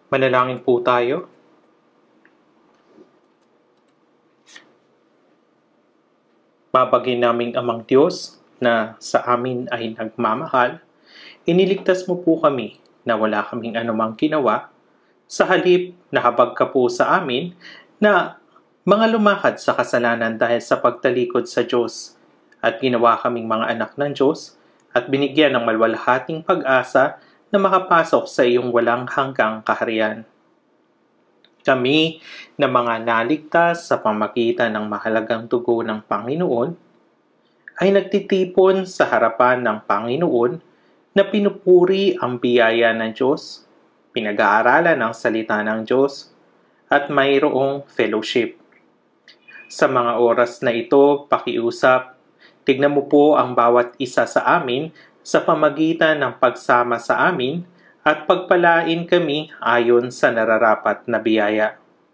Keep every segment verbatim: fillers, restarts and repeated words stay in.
Manalangin po tayo. Babagay naming Amang Diyos na sa amin ay nagmamahal, iniligtas mo po kami na wala kaming anumang ginawa, sa halip na habag ka po sa amin na mga lumakad sa kasalanan dahil sa pagtalikod sa Diyos, at ginawa kaming mga anak ng Diyos at binigyan ng malwalhating pag-asa na makapasok sa iyong walang hanggang kaharian. Kami na mga naligtas sa pamagitan ng mahalagang dugo ng Panginoon ay nagtitipon sa harapan ng Panginoon na pinupuri ang biyaya ng Diyos, pinag-aaralan ang salita ng Diyos, at mayroong fellowship. Sa mga oras na ito, pakiusap, tignan mo po ang bawat isa sa amin sa pamagitan ng pagsama sa amin at pagpalain kami ayon sa nararapat na biyaya.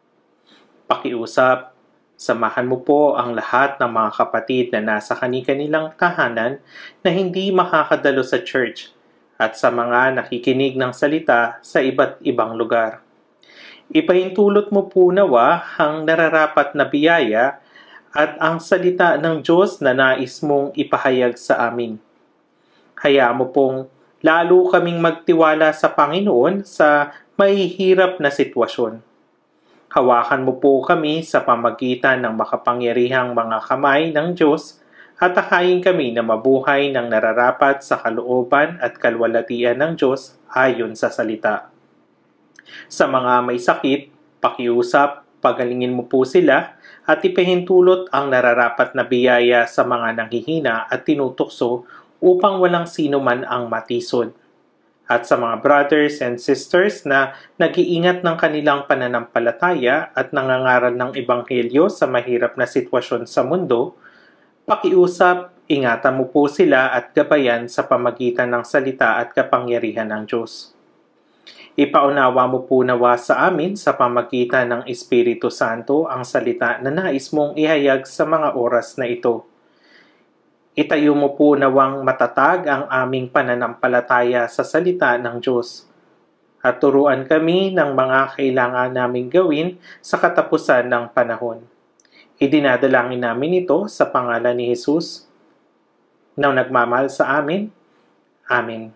Pakiusap, samahan mo po ang lahat ng mga kapatid na nasa kani-kanilang tahanan na hindi makakadalo sa church at sa mga nakikinig ng salita sa iba't ibang lugar. Ipahintulot mo po nawa ang nararapat na biyaya at ang salita ng Diyos na nais mong ipahayag sa amin. Hayaan mo pong lalo kaming magtiwala sa Panginoon sa mahihirap na sitwasyon. Hawakan mo po kami sa pamagitan ng makapangyarihang mga kamay ng Diyos at takayin kami na mabuhay ng nararapat sa kalooban at kalwalatian ng Diyos ayon sa salita. Sa mga may sakit, pakiusap, pagalingin mo po sila at ipahintulot ang nararapat na biyaya sa mga nanghihina at tinutukso upang walang sino man ang matisod. At sa mga brothers and sisters na nag-iingat ng kanilang pananampalataya at nangangaral ng ebanghelyo sa mahirap na sitwasyon sa mundo, pakiusap, ingatan mo po sila at gabayan sa pamagitan ng salita at kapangyarihan ng Diyos. Ipaunawa mo po nawa sa amin sa pamagitan ng Espiritu Santo ang salita na nais mong ihayag sa mga oras na ito. Itayo mo po nawang matatag ang aming pananampalataya sa salita ng Diyos at turuan kami ng mga kailangan naming gawin sa katapusan ng panahon. Idinadalangin namin ito sa pangalan ni Jesus na nagmamahal sa amin. Amen.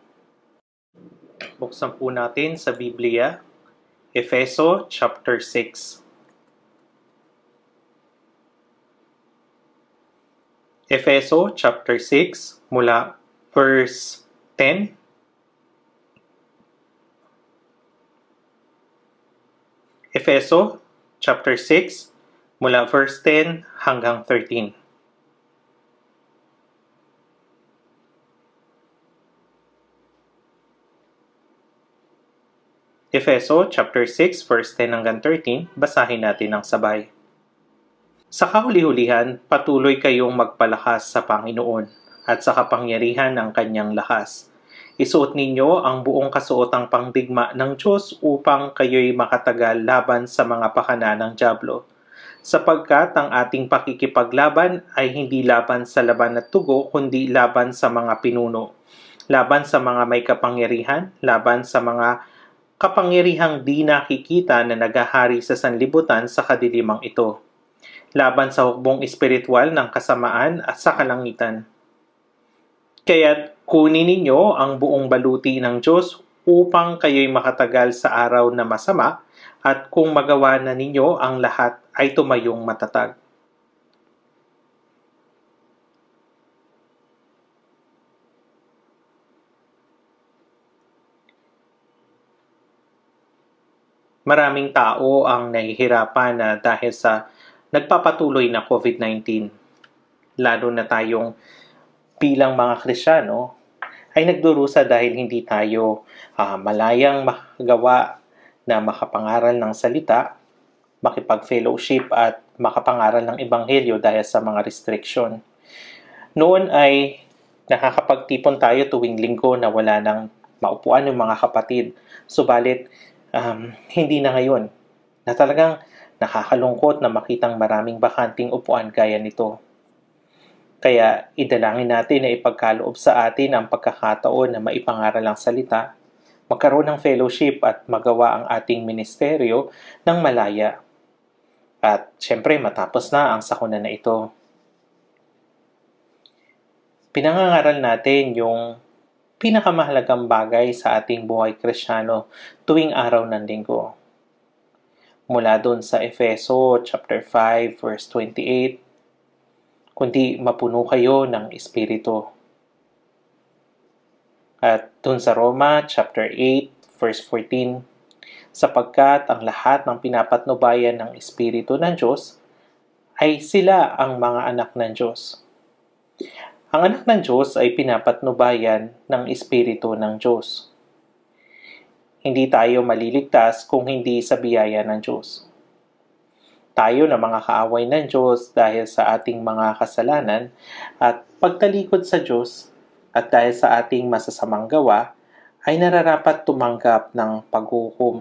Buksan po natin sa Biblia, Efeso chapter six. Efeso chapter six mula verse ten. Efeso chapter six mula verse ten hanggang thirteen. Efeso chapter six verse ten hanggang thirteen, basahin natin ng sabay. Sa kahuli-hulihan, patuloy kayong magpalakas sa Panginoon at sa kapangyarihan ng kanyang lakas. Isuot ninyo ang buong kasuotang pangdigma ng Diyos upang kayo'y makatagal laban sa mga pakana ng dyablo. Sapagkat ang ating pakikipaglaban ay hindi laban sa laban at tugo, kundi laban sa mga pinuno, laban sa mga may kapangyarihan, laban sa mga kapangyarihang di nakikita na nagahari sa sanlibutan sa kadilimang ito, laban sa hukbong espiritual ng kasamaan at sa kalangitan. Kaya't kunin ninyo ang buong baluti ng Diyos upang kayo'y makatagal sa araw na masama, at kung magawa na ninyo ang lahat ay tumayong matatag. Maraming tao ang nahihirapan na dahil sa nagpapatuloy na COVID nineteen. Lalo na tayong bilang mga Kristiyano ay nagdurusa dahil hindi tayo uh, malayang makagawa na makapangaral ng salita, makipag-fellowship at makapangaral ng ebanghelyo dahil sa mga restriction. Noon ay nakakapagtipon tayo tuwing linggo na wala nang maupuan ng mga kapatid. Subalit, um, hindi na ngayon na talagang nakakalungkot na makitang maraming bakanting upuan gaya nito. Kaya idalangin natin na ipagkaloob sa atin ang pagkakataon na maipangaral ang salita magkaroon ng fellowship at magawa ang ating ministeryo ng malaya. At syempre matapos na ang sakuna na ito. Pinangangaral natin yung pinakamahalagang bagay sa ating buhay Kristiyano tuwing araw ng linggo. Mula doon sa Efeso chapter five verse twenty-eight, kundi mapuno kayo ng Espiritu. At doon sa Roma chapter eight verse fourteen, sapagkat ang lahat ng pinapatnubayan ng Espiritu ng Diyos ay sila ang mga anak ng Diyos. Ang anak ng Diyos ay pinapatnubayan ng Espiritu ng Diyos. Hindi tayo maliligtas kung hindi sa biyaya ng Diyos. Tayo na mga kaaway ng Diyos dahil sa ating mga kasalanan at pagtalikod sa Diyos at dahil sa ating masasamang gawa ay nararapat tumanggap ng paghukom,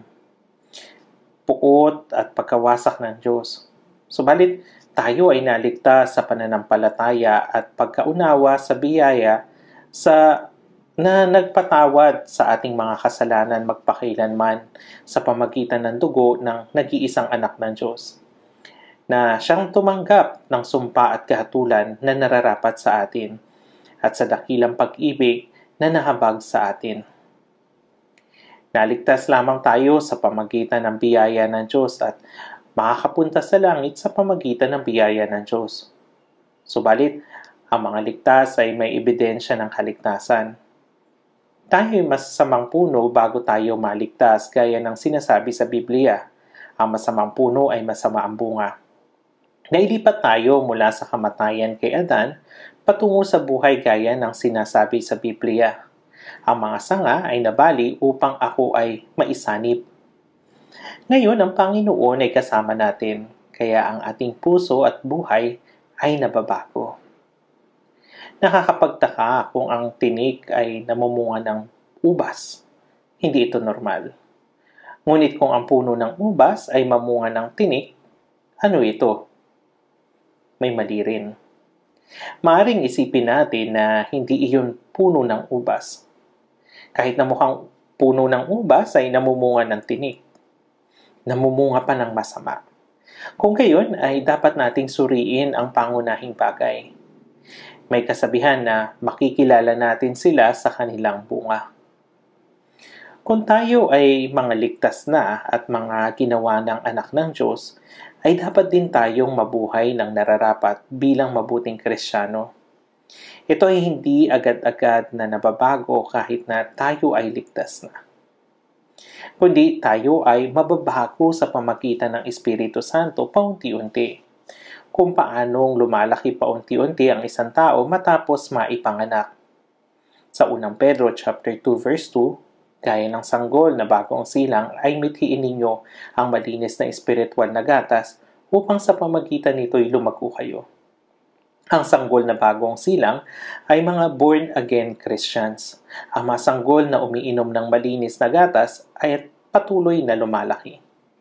pukot at pagkawasak ng Diyos. Subalit, tayo ay naligtas sa pananampalataya at pagkaunawa sa biyaya sa na nagpatawad sa ating mga kasalanan magpakailanman sa pamagitan ng dugo ng nag-iisang anak ng Diyos, na siyang tumanggap ng sumpa at kahatulan na nararapat sa atin at sa dakilang pag-ibig na nahabag sa atin. Naligtas lamang tayo sa pamagitan ng biyaya ng Diyos at makakapunta sa langit sa pamagitan ng biyaya ng Diyos. Subalit, ang mga ligtas ay may ebidensya ng kaligtasan. Tayo ay masasamang puno bago tayo maligtas gaya ng sinasabi sa Biblia. Ang masamang puno ay masama ang bunga. Nailipat tayo mula sa kamatayan kay Adan patungo sa buhay gaya ng sinasabi sa Biblia. Ang mga sanga ay nabali upang ako ay maisanib. Ngayon, ang Panginoon ay kasama natin, kaya ang ating puso at buhay ay nababago. Nakakapagtaka kung ang tinik ay namumunga ng ubas. Hindi ito normal. Ngunit kung ang puno ng ubas ay mamunga ng tinik, ano ito? May mali rin. Maaring isipin natin na hindi iyon puno ng ubas. Kahit na mukhang puno ng ubas ay namumunga ng tinik. Namumunga pa ng masama. Kung gayon ay dapat nating suriin ang pangunahing bagay. May kasabihan na makikilala natin sila sa kanilang bunga. Kung tayo ay mga ligtas na at mga ginawa ng anak ng Diyos, ay dapat din tayong mabuhay ng nararapat bilang mabuting Kristiyano. Ito ay hindi agad-agad na nababago kahit na tayo ay ligtas na. Kundi tayo ay mababago sa pamagitan ng Espiritu Santo paunti-unti. Kung paanong lumalaki paunti-unti ang isang tao matapos maipanganak. Sa unang Pedro chapter two verse two, gaya ng sanggol na bagong silang ay mithiin ninyo ang malinis na espiritual na gatas upang sa pamagitan nito'y lumago kayo. Ang sanggol na bagong silang ay mga born-again Christians. Ang mga sanggol na umiinom ng malinis na gatas ay patuloy na lumalaki.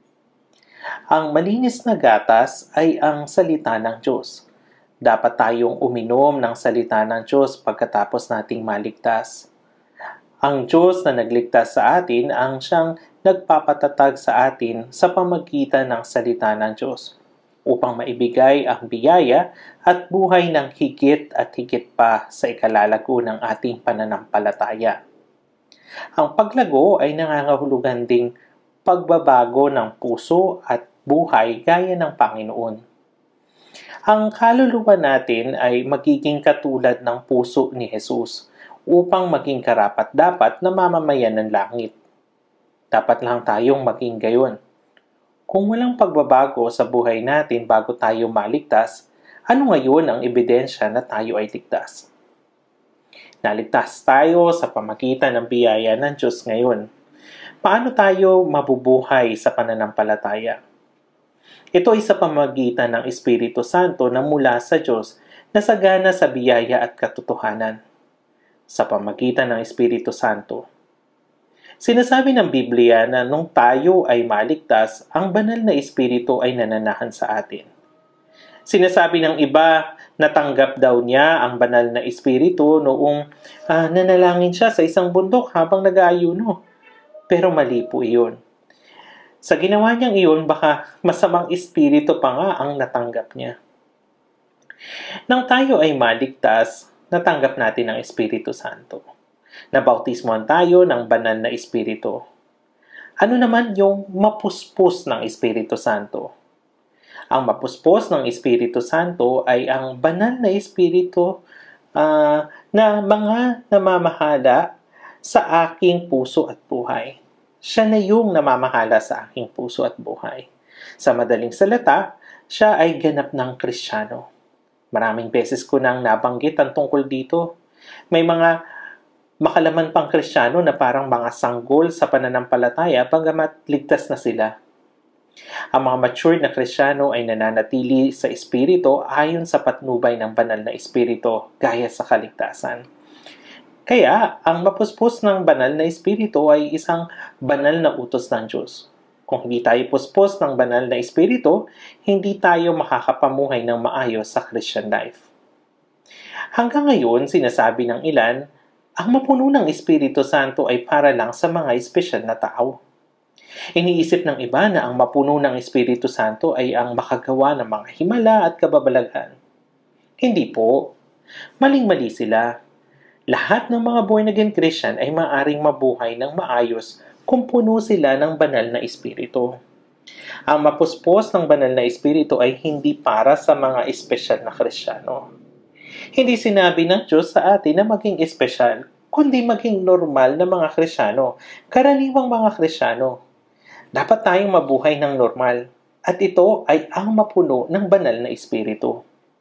Ang malinis na gatas ay ang salita ng Diyos. Dapat tayong uminom ng salita ng Diyos pagkatapos nating maligtas. Ang Diyos na nagligtas sa atin ang siyang nagpapatatag sa atin sa pamagitan ng salita ng Diyos upang maibigay ang biyaya at buhay ng higit at higit pa sa ikalalago ng ating pananampalataya. Ang paglago ay nangangahulugan ding pagbabago ng puso at buhay gaya ng Panginoon. Ang kaluluwa natin ay magiging katulad ng puso ni Jesus upang maging karapat-dapat na mamamayan ng langit. Dapat lang tayong maging gayon. Kung walang pagbabago sa buhay natin bago tayo maligtas, ano ngayon ang ebidensya na tayo ay ligtas? Naligtas tayo sa pamagitan ng biyaya ng Diyos ngayon. Paano tayo mabubuhay sa pananampalataya? Ito ay sa pamagitan ng Espiritu Santo na mula sa Diyos na sagana sa biyaya at katotohanan. Sa pamagitan ng Espiritu Santo. Sinasabi ng Biblia na nung tayo ay maligtas, ang banal na Espiritu ay nananahan sa atin. Sinasabi ng iba, natanggap daw niya ang banal na Espiritu noong uh, nanalangin siya sa isang bundok habang nag-aayuno. Pero mali po iyon. Sa ginawa niyang iyon, baka masamang espiritu pa nga ang natanggap niya. Nang tayo ay maligtas, natanggap natin ang Espiritu Santo. Nabautismohan tayo ng banal na Espiritu. Ano naman yung mapuspos ng Espiritu Santo? Ang mapuspos ng Espiritu Santo ay ang banal na Espiritu uh, na mga namamahala sa aking puso at buhay. Siya na yung namamahala sa aking puso at buhay. Sa madaling salita, siya ay ganap ng Kristiyano. Maraming beses ko nang nabanggit ang tungkol dito. May mga makalaman pang Kristiyano na parang mga sanggol sa pananampalataya bagamat ligtas na sila. Ang mga matured na Kristiyano ay nananatili sa Espiritu ayon sa patnubay ng banal na Espiritu gaya sa kaligtasan. Kaya, ang mapuspos ng banal na Espiritu ay isang banal na utos ng Diyos. Kung hindi tayo puspos ng banal na Espiritu, hindi tayo makakapamuhay ng maayos sa Christian life. Hanggang ngayon, sinasabi ng ilan, ang mapuno ng Espiritu Santo ay para lang sa mga espesyal na tao. Iniisip ng iba na ang mapuno ng Espiritu Santo ay ang makagawa ng mga himala at kababalaghan. Hindi po. Maling-mali sila. Lahat ng mga born-again Christian ay maaaring mabuhay ng maayos kung puno sila ng banal na Espiritu. Ang mapuspos ng banal na Espiritu ay hindi para sa mga espesyal na Kristiyano. Hindi sinabi ng Diyos sa atin na maging espesyal, kundi maging normal na mga Kristiyano, karaniwang mga Kristiyano. Dapat tayong mabuhay ng normal, at ito ay ang mapuno ng banal na Espiritu.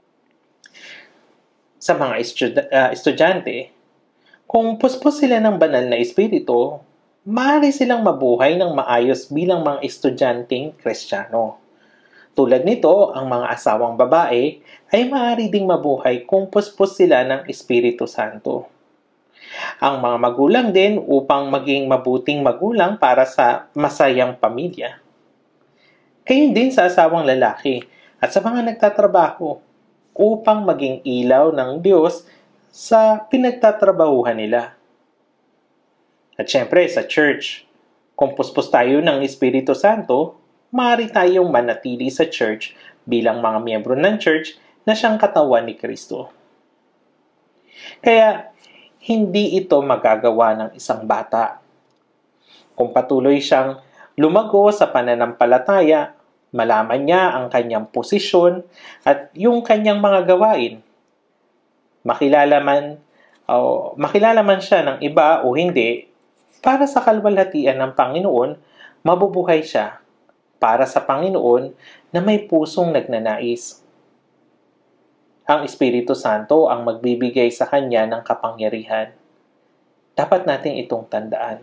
Sa mga estud- uh, estudyante, kung puspos sila ng banal na Espiritu, maaari silang mabuhay ng maayos bilang mga estudyanteng Kristiyano. Tulad nito, ang mga asawang babae ay maaari ding mabuhay kung puspos sila ng Espiritu Santo. Ang mga magulang din upang maging mabuting magulang para sa masayang pamilya. Gayon din sa asawang lalaki at sa mga nagtatrabaho upang maging ilaw ng Diyos sa pinagtatrabahuhan nila. At syempre, sa church, kung puspos tayo ng Espiritu Santo, maaari tayong manatili sa church bilang mga miyembro ng church na siyang katawan ni Kristo. Kaya, hindi ito magagawa ng isang bata. Kung patuloy siyang lumago sa pananampalataya, malaman niya ang kanyang posisyon at yung kanyang mga gawain. Makilala man, o makilala man siya ng iba o hindi, para sa kalwalhatian ng Panginoon, mabubuhay siya para sa Panginoon na may pusong nagnanais. Ang Espiritu Santo ang magbibigay sa kanya ng kapangyarihan. Dapat natin itong tandaan.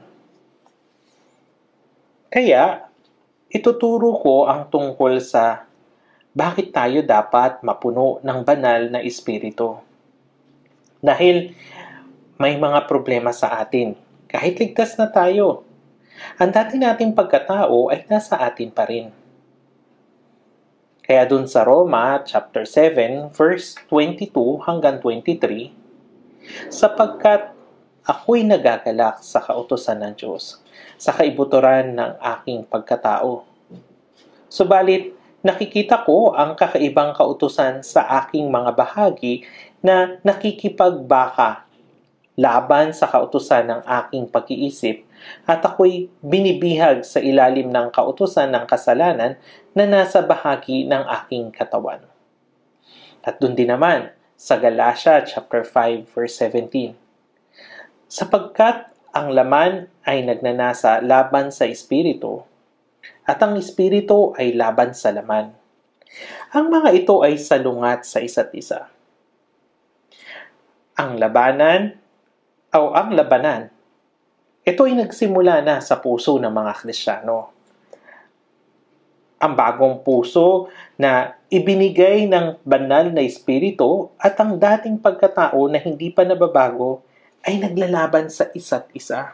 Kaya, ituturo ko ang tungkol sa bakit tayo dapat mapuno ng banal na Espiritu. Dahil may mga problema sa atin. Kahit ligtas na tayo, ang dati nating pagkatao ay nasa atin pa rin. Kaya dun sa Roma chapter seven, verse twenty-two hanggang twenty-three, sapagkat ako'y nagagalak sa kautusan ng Diyos, sa kaibuturan ng aking pagkatao. Subalit, nakikita ko ang kakaibang kautusan sa aking mga bahagi na nakikipagbaka laban sa kautusan ng aking pag-iisip at ako'y binibihag sa ilalim ng kautusan ng kasalanan na nasa bahagi ng aking katawan. At dun din naman sa Galatia chapter five verse seventeen. Sapagkat ang laman ay nagnanasa laban sa Espiritu at ang Espiritu ay laban sa laman. Ang mga ito ay salungat sa isa't isa. Ang labanan o ang labanan, ito ay nagsimula na sa puso ng mga Kristiyano. Ang bagong puso na ibinigay ng banal na Espiritu at ang dating pagkatao na hindi pa nababago ay naglalaban sa isa't isa.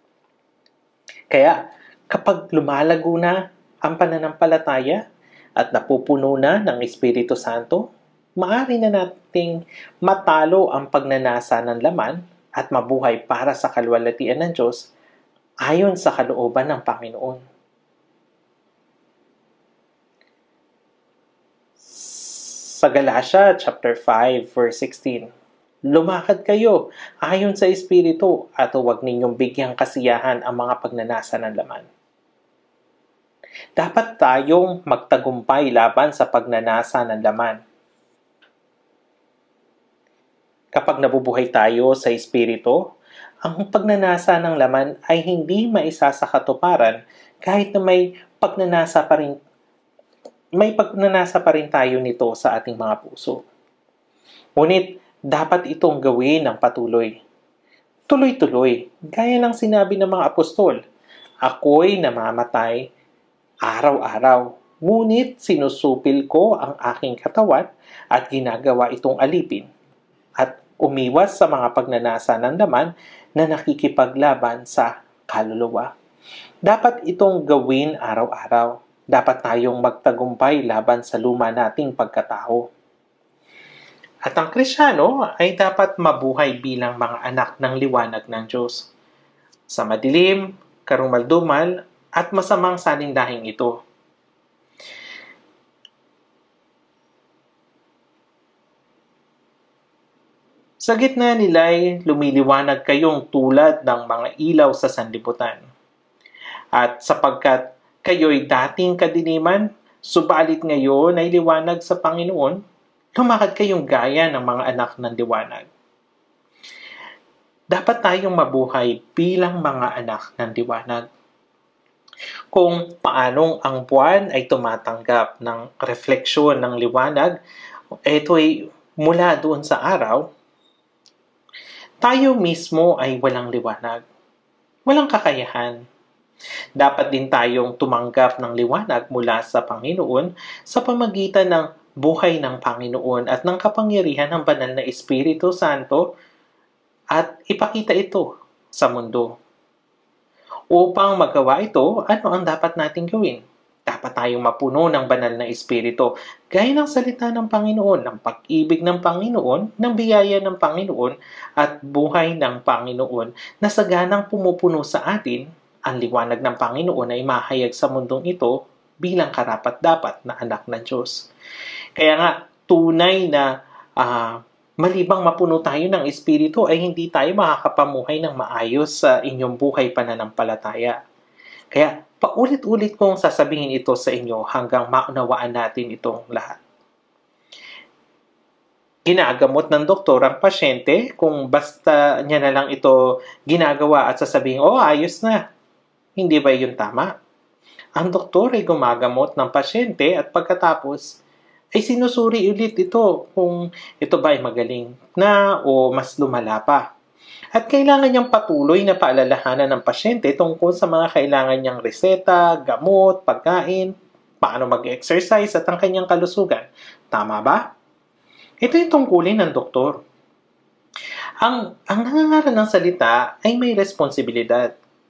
Kaya kapag lumalago na ang pananampalataya at napupuno na ng Espiritu Santo, maaari na nating matalo ang pagnanasa ng laman at mabuhay para sa kalwalhatian ng Diyos ayon sa kalooban ng Panginoon. Sa Galatia chapter five verse sixteen, lumakad kayo ayon sa Espiritu at huwag ninyong bigyang kasiyahan ang mga pagnanasa ng laman. Dapat tayong magtagumpay laban sa pagnanasa ng laman. Kapag nabubuhay tayo sa Espiritu, ang pagnanasa ng laman ay hindi maisa sa katuparan kahit na may pagnanasa pa rin may pagnanasa pa rin tayo nito sa ating mga puso. Ngunit dapat itong gawin ng patuloy. Tuloy-tuloy, gaya ng sinabi ng mga apostol, ako'y namamatay araw-araw, ngunit sinusupil ko ang aking katawan at ginagawa itong alipin at umiwas sa mga pagnanasa ng laman na nakikipaglaban sa kaluluwa. Dapat itong gawin araw-araw. Dapat tayong magtagumpay laban sa luma nating pagkatao. At ang Kristiyano ay dapat mabuhay bilang mga anak ng liwanag ng Diyos. Sa madilim, karumaldumal, at masamang salindahing ito. Sa gitna nila'y lumiliwanag kayong tulad ng mga ilaw sa sanlibutan. At sapagkat kayo'y dating kadiliman, subalit ngayon ay liwanag sa Panginoon, lumakad kayong gaya ng mga anak ng liwanag. Dapat tayong mabuhay bilang mga anak ng liwanag. Kung paanong ang buwan ay tumatanggap ng refleksyon ng liwanag, ito ay mula doon sa araw, tayo mismo ay walang liwanag, walang kakayahan. Dapat din tayong tumanggap ng liwanag mula sa Panginoon sa pamagitan ng buhay ng Panginoon at ng kapangyarihan ng banal na Espiritu Santo at ipakita ito sa mundo. Upang magawa ito, ano ang dapat nating gawin? Dapat tayong mapuno ng banal na Espiritu, gaya ng salita ng Panginoon, ng pag-ibig ng Panginoon, ng biyaya ng Panginoon, at buhay ng Panginoon na saganang pumupuno sa atin. Ang liwanag ng Panginoon ay mahayag sa mundong ito bilang karapat-dapat na anak ng Diyos. Kaya nga, tunay na uh, malibang mapuno tayo ng Espiritu ay hindi tayo makakapamuhay ng maayos sa inyong buhay pananampalataya. Kaya paulit-ulit kong sasabihin ito sa inyo hanggang maunawaan natin itong lahat. Ginagamot ng doktor ang pasyente kung basta niya na lang ito ginagawa at sasabihin, oh, ayos na. Hindi ba yun tama? Ang doktor ay gumagamot ng pasyente at pagkatapos ay sinusuri ulit ito kung ito ba ay magaling na o mas lumala pa. At kailangan niyang patuloy na paalalahanan ng pasyente tungkol sa mga kailangan niyang reseta, gamot, pagkain, paano mag-exercise at ang kanyang kalusugan. Tama ba? Ito yung tungkulin ng doktor. Ang, ang nangangaral ng salita ay may responsibilidad.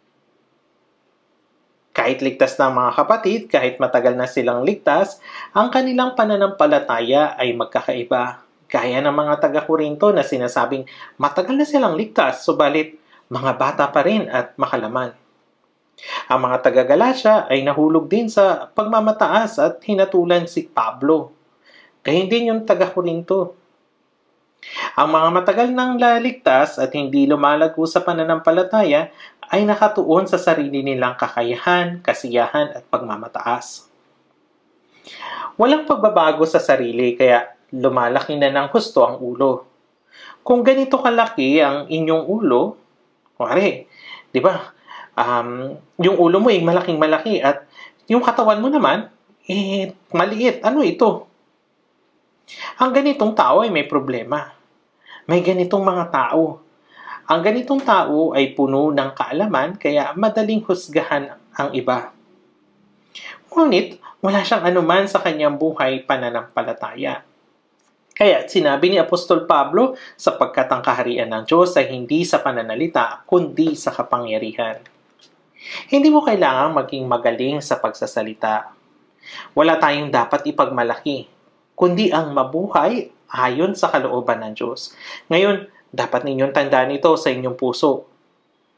Kahit ligtas na mga kapatid, kahit matagal na silang ligtas, ang kanilang pananampalataya ay magkakaiba. Gaya ng mga taga-Korinto na sinasabing matagal na silang ligtas, subalit mga bata pa rin at makalaman. Ang mga taga-Galacia ay nahulog din sa pagmamataas at hinatulan si Pablo. Gayun din yung taga-Korinto. Ang mga matagal nang laligtas at hindi lumalago sa pananampalataya ay nakatuon sa sarili nilang kakayahan, kasiyahan at pagmamataas. Walang pagbabago sa sarili kaya lumalaki na ng husto ang ulo. Kung ganito kalaki ang inyong ulo, kumari, di ba, um, yung ulo mo ay malaking malaki at yung katawan mo naman, eh, maliit. Ano ito? Ang ganitong tao ay may problema. May ganitong mga tao. Ang ganitong tao ay puno ng kaalaman kaya madaling husgahan ang iba. Ngunit wala siyang anuman sa kanyang buhay pananampalataya. Kaya sinabi ni Apostol Pablo, sapagkat ang kaharian ng Diyos ay hindi sa pananalita, kundi sa kapangyarihan. Hindi mo kailangang maging magaling sa pagsasalita. Wala tayong dapat ipagmalaki, kundi ang mabuhay ayon sa kalooban ng Diyos. Ngayon, dapat ninyong tandaan ito sa inyong puso.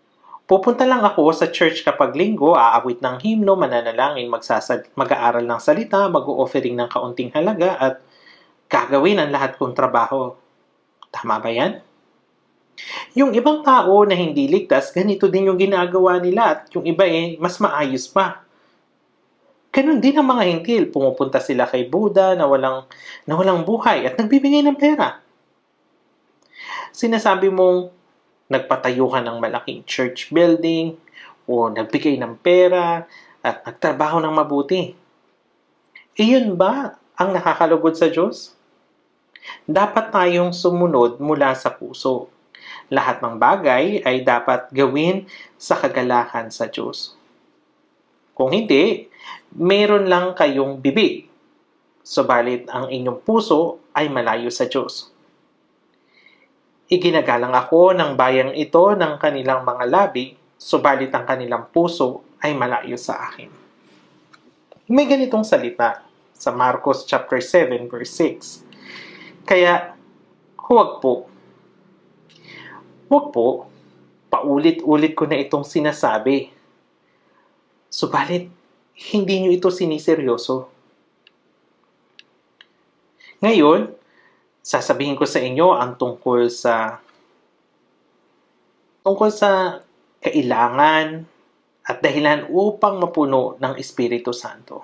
Pupunta lang ako sa church kapag linggo, aawit ng himno, mananalangin, magsasal- mag-aaral ng salita, mag-o-offering ng kaunting halaga, at gagawin ang lahat kong trabaho. Tama ba yan? Yung ibang tao na hindi ligtas, ganito din yung ginagawa nila at yung iba eh, mas maayos pa. Ganun din ang mga hintil. Pumupunta sila kay Buddha na walang, na walang buhay at nagbibigay ng pera. Sinasabi mong nagpatayo ka ng malaking church building o nagbigay ng pera at nagtrabaho ng mabuti. Iyon ba ang nakakalugod sa Diyos? Dapat tayong sumunod mula sa puso. Lahat ng bagay ay dapat gawin sa kagalakan sa Diyos. Kung hindi, meron lang kayong bibig, subalit ang inyong puso ay malayo sa Diyos. Iginagalang ako ng bayang ito ng kanilang mga labi, subalit ang kanilang puso ay malayo sa akin. May ganitong salita sa Marcos chapter seven verse six. Kaya, huwag po. Huwag po, paulit-ulit ko na itong sinasabi. Subalit, hindi nyo ito siniseryoso. Ngayon, sasabihin ko sa inyo ang tungkol sa tungkol sa kailangan at dahilan upang mapuno ng Espiritu Santo.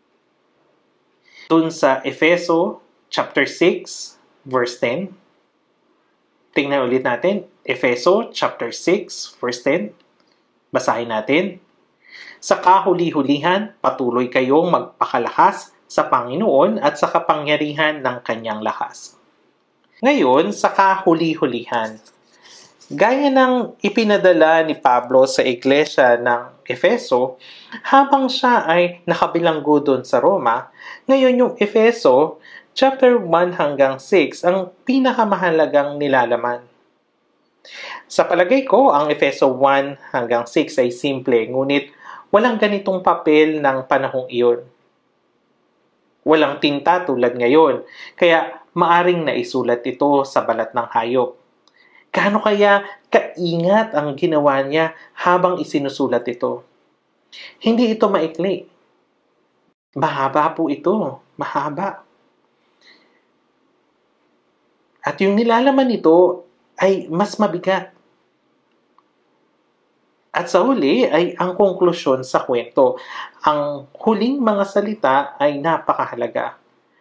Dun sa Efeso chapter six verse ten. Tingnan ulit natin, Efeso chapter six verse ten. Basahin natin. Sa kahuli-hulihan, patuloy kayong magpakalakas sa Panginoon at sa kapangyarihan ng kanyang lakas. Ngayon, sa kahuli-hulihan, gaya ng ipinadala ni Pablo sa iglesia ng Efeso, habang siya ay nakabilanggo doon sa Roma, ngayon yung Efeso, chapter one hanggang six, ang pinakamahalagang nilalaman. Sa palagay ko, ang Efeso one hanggang six ay simple, ngunit walang ganitong papel ng panahong iyon. Walang tinta tulad ngayon, kaya maaring naisulat ito sa balat ng hayop. Gaano kaya kaingat ang ginawa niya habang isinusulat ito? Hindi ito maikli. Mahaba po ito. Mahaba. At yung nilalaman nito ay mas mabigat. At sa huli ay ang konklusyon sa kwento. Ang huling mga salita ay napakahalaga.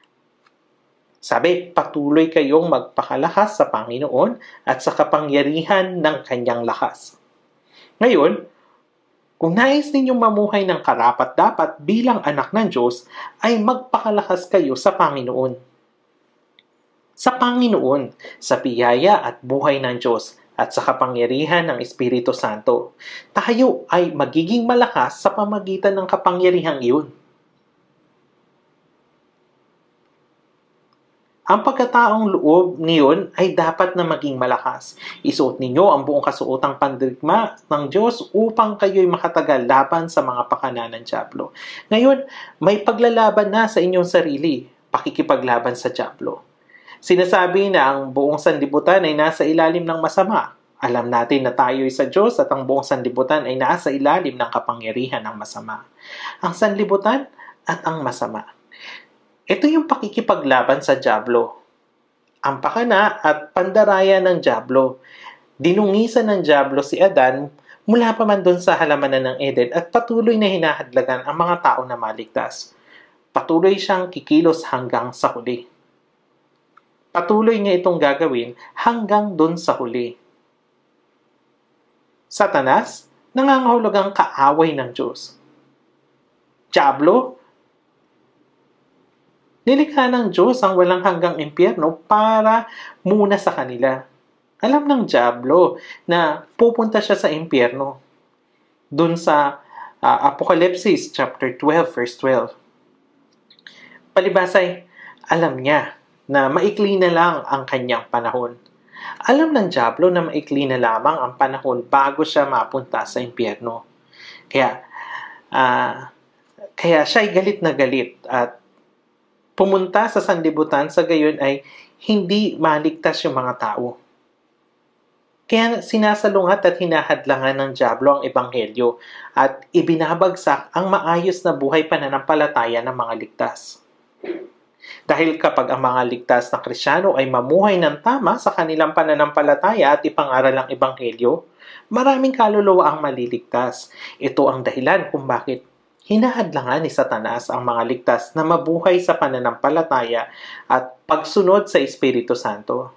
Sabi, patuloy kayong magpakalakas sa Panginoon at sa kapangyarihan ng kanyang lakas. Ngayon, kung nais ninyong mamuhay ng karapat-dapat bilang anak ng Diyos, ay magpakalakas kayo sa Panginoon. Sa Panginoon, sa biyaya at buhay ng Diyos, at sa kapangyarihan ng Espiritu Santo, tayo ay magiging malakas sa pamagitan ng kapangyarihang iyon. Ang pagkataong loob niyon ay dapat na maging malakas. Isuot ninyo ang buong kasuotang pandirigma ng Diyos upang kayo'y makatagal laban sa mga pakana ng dyablo. Ngayon, may paglalaban na sa inyong sarili, pakikipaglaban sa dyablo. Sinasabi na ang buong sanlibutan ay nasa ilalim ng masama. Alam natin na tayo ay sa Diyos at ang buong sanlibutan ay nasa ilalim ng kapangyarihan ng masama. Ang sanlibutan at ang masama. Ito yung pakikipaglaban sa dyablo. Ang pakana at pandaraya ng dyablo. Dinungisan ng dyablo si Adan mula pa man doon sa halamanan ng Eden at patuloy na hinahadlagan ang mga tao na maligtas. Patuloy siyang kikilos hanggang sa huli. Patuloy niya itong gagawin hanggang dun sa huli. Satanas, nangangahulugang kaaway ng Diyos. Dyablo, nilikha ng Diyos ang walang hanggang impyerno para muna sa kanila. Alam ng dyablo na pupunta siya sa impyerno. Dun sa uh, Apocalypse chapter twelve verse twelve. Palibasay, alam niya na maikli na lang ang kanyang panahon. Alam ng dyablo na maikli na lamang ang panahon bago siya mapunta sa impyerno. Kaya, uh, kaya siya ay galit na galit at pumunta sa sanlibutan sa gayon ay hindi maligtas yung mga tao. Kaya sinasalungat at hinahadlangan ng dyablo ang ebanghelyo at ibinabagsak ang maayos na buhay pananampalataya ng mga ligtas. Dahil kapag ang mga ligtas na Kristiyano ay mamuhay ng tama sa kanilang pananampalataya at ipangaral ang ebanghelyo, maraming kaluluwa ang maliligtas. Ito ang dahilan kung bakit hinahadlangan ni Satanas ang mga ligtas na mabuhay sa pananampalataya at pagsunod sa Espiritu Santo.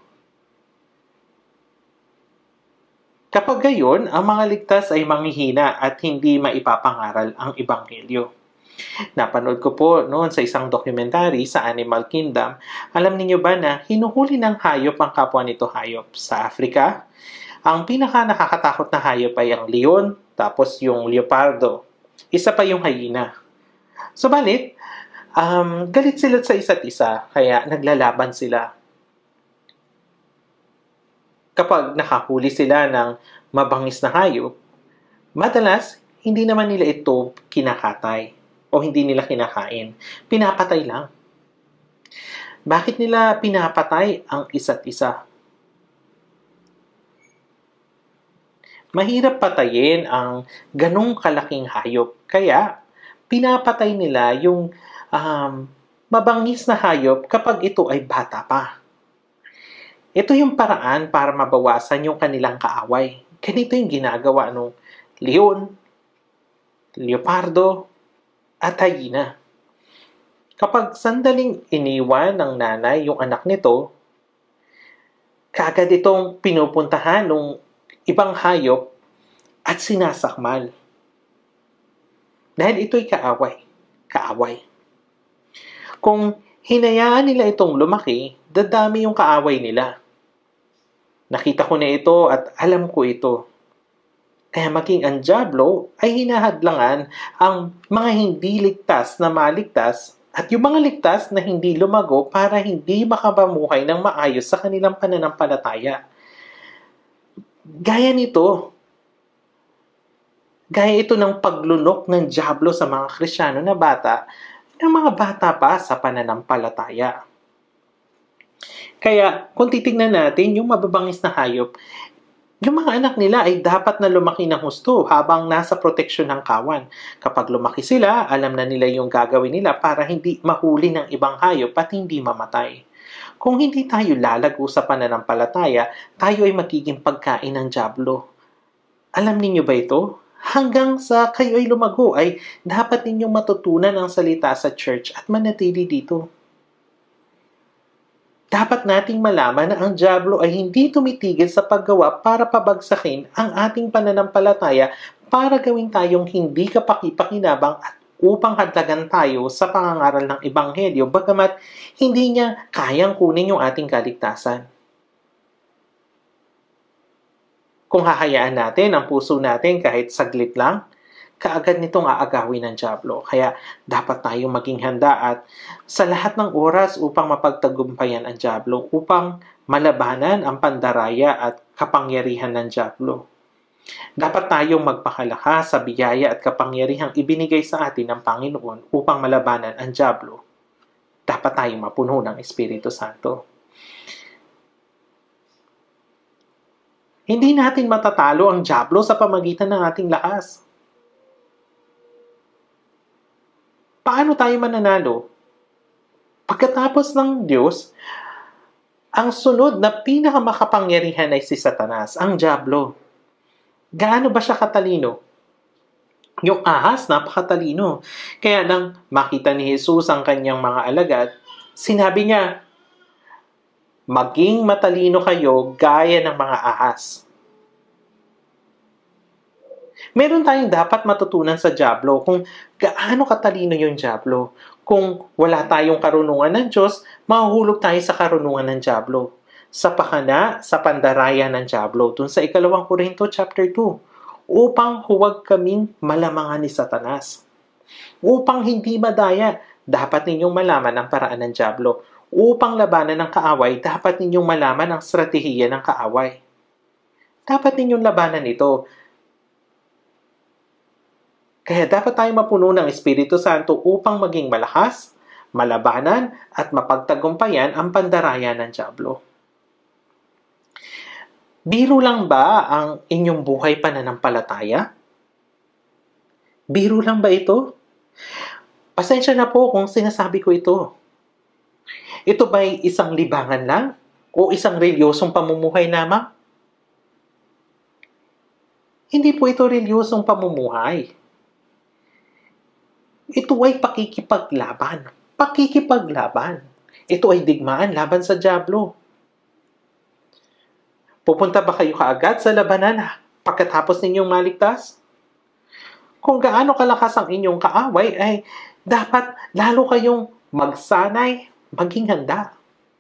Kapag gayon, ang mga ligtas ay manghihina at hindi maipapangaral ang ebanghelyo. Napanood ko po noon sa isang dokumentary sa Animal Kingdom. Alam niyo ba na hinuhuli ng hayop ang kapwa nito hayop? Sa Africa, ang pinaka nakakatakot na hayop ay ang leon, tapos yung leopardo. Isa pa yung hyena. Subalit, um, galit sila sa isa't isa, kaya naglalaban sila. Kapag nakahuli sila ng mabangis na hayop, madalas hindi naman nila ito kinakatay o hindi nila kinakain. Pinapatay lang. Bakit nila pinapatay ang isa't isa? Mahirap patayin ang ganong kalaking hayop. Kaya, pinapatay nila yung um, mabangis na hayop kapag ito ay bata pa. Ito yung paraan para mabawasan yung kanilang kaaway. Ganito yung ginagawa ng leon, leopardo, at hyena. Kapag sandaling iniwan ng nanay yung anak nito, kaagad itong pinupuntahan ng ibang hayop at sinasakmal. Dahil ito'y kaaway. Kaaway. Kung hinayaan nila itong lumaki, dadami yung kaaway nila. Nakita ko na ito at alam ko ito. Kaya maging ang dyablo ay hinahadlangan ang mga hindi ligtas na maligtas at yung mga ligtas na hindi lumago para hindi makapamuhay ng maayos sa kanilang pananampalataya. Gaya nito, gaya ito ng paglunok ng dyablo sa mga Kristiyano na bata, ng mga bata pa sa pananampalataya. Kaya, kung titignan natin yung mababangis na hayop, yung mga anak nila ay dapat na lumaki ng husto habang nasa proteksyon ng kawan. Kapag lumaki sila, alam na nila yung gagawin nila para hindi mahuli ng ibang hayop at hindi mamatay. Kung hindi tayo lalago sa pananampalataya, tayo ay magiging pagkain ng dyablo. Alam niyo ba ito? Hanggang sa kayo ay lumago ay dapat ninyong matutunan ang salita sa church at manatili dito. Dapat nating malaman na ang dyablo ay hindi tumitigil sa paggawa para pabagsakin ang ating pananampalataya para gawin tayong hindi kapaki-pakinabang at upang hadlagan tayo sa pangangaral ng ebanghelyo bagamat hindi niya kayang kunin yung ating kaligtasan. Kung hahayaan natin ang puso natin kahit saglit lang, kaagad nitong aagawin ng dyablo. Kaya dapat tayong maging handa at sa lahat ng oras upang mapagtagumpayan ang dyablo, upang malabanan ang pandaraya at kapangyarihan ng dyablo. Dapat tayong magpakalakas sa biyaya at kapangyarihang ibinigay sa atin ng Panginoon upang malabanan ang dyablo. Dapat tayong mapuno ng Espiritu Santo. Hindi natin matatalo ang dyablo sa pamagitan ng ating lakas. Paano tayo mananalo? Pagkatapos ng Diyos, ang sunod na pinakamakapangyarihan ay si Satanas, ang dyablo. Gaano ba siya katalino? Yung ahas, napakatalino. Kaya nang makita ni Jesus ang kanyang mga alagad, sinabi niya, maging matalino kayo gaya ng mga ahas. Meron tayong dapat matutunan sa dyablo kung gaano katalino yung dyablo. Kung wala tayong karunungan ng Diyos, mahuhulog tayo sa karunungan ng dyablo. Sa pakana, sa pandaraya ng dyablo. Dun sa ikalawang Korinto chapter two. Upang huwag kaming malamangan ni Satanas. Upang hindi madaya, dapat ninyong malaman ang paraan ng dyablo. Upang labanan ng kaaway, dapat ninyong malaman ang strategiya ng kaaway. Dapat ninyong labanan ito. Kaya dapat tayong mapuno ng Espiritu Santo upang maging malakas, malabanan, at mapagtagumpayan ang pandaraya ng dyablo. Biro lang ba ang inyong buhay pananampalataya? Biro lang ba ito? Pasensya na po kung sinasabi ko ito. Ito ba'y isang libangan lang? O isang reliyosong pamumuhay lamang? Hindi po ito reliyosong pamumuhay. Ito ay pakikipaglaban. Pakikipaglaban. Ito ay digmaan laban sa dyablo. Pupunta ba kayo kaagad sa labanan pagkatapos ninyong maligtas? Kung gaano kalakas ang inyong kaaway, ay dapat lalo kayong magsanay, maging handa.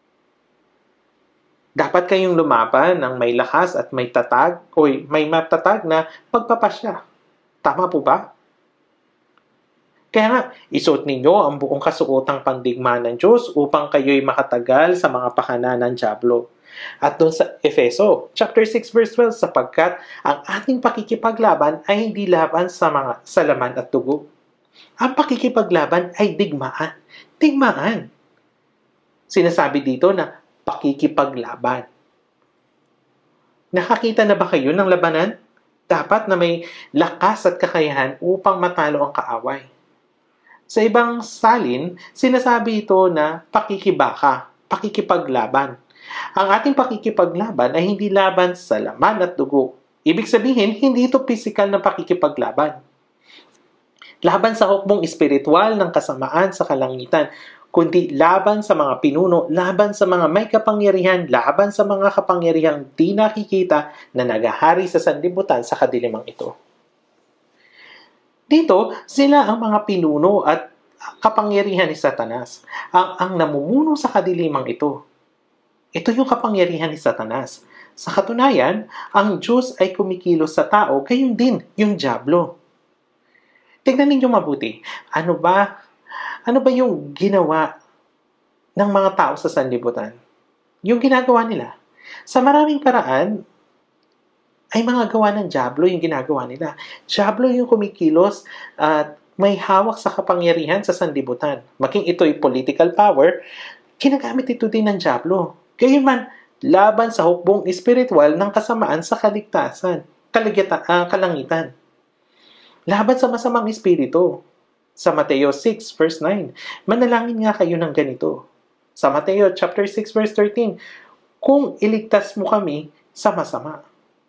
Dapat kayong lumaban ng may lakas at may tatag, o may matatag na pagpapasya. Tama po ba? Kaya nga, isuot ninyo ang buong kasuotang pandigma ng Diyos upang kayo'y makatagal sa mga pakana ng dyablo. At doon sa Efeso, chapter six, verse twelve, sapagkat ang ating pakikipaglaban ay hindi laban sa mga salaman at dugo. Ang pakikipaglaban ay digmaan. Digmaan. Sinasabi dito na pakikipaglaban. Nakakita na ba kayo ng labanan? Dapat na may lakas at kakayahan upang matalo ang kaaway. Sa ibang salin, sinasabi ito na pakikibaka, pakikipaglaban. Ang ating pakikipaglaban ay hindi laban sa laman at dugo. Ibig sabihin, hindi ito pisikal na pakikipaglaban. Laban sa hukbong espiritual ng kasamaan sa kalangitan, kundi laban sa mga pinuno, laban sa mga may kapangyarihan, laban sa mga kapangyarihang di nakikita na nagahari sa sanlibutan sa kadilimang ito. Dito, sila ang mga pinuno at kapangyarihan ni Satanas, ang, ang namumuno sa kadilimang ito. Ito yung kapangyarihan ni Satanas. Sa katunayan, ang Diyos ay kumikilos sa tao, gayon din yung dyablo. Tingnan ninyo mabuti, ano ba, ano ba yung ginawa ng mga tao sa sanlibutan? Yung ginagawa nila. Sa maraming paraan, ay mga gawa ng dyablo yung ginagawa nila. Dyablo yung kumikilos at may hawak sa kapangyarihan sa sanlibutan. Maging ito'y political power, ginagamit ito din ng dyablo. Gayunman, laban sa hukbong espiritual ng kasamaan sa kaligtasan, kaligita, uh, kalangitan. Laban sa masamang espiritu. Sa Mateo six, verse nine, manalangin nga kayo ng ganito. Sa Mateo chapter six, verse thirteen, kung iligtas mo kami sa masama.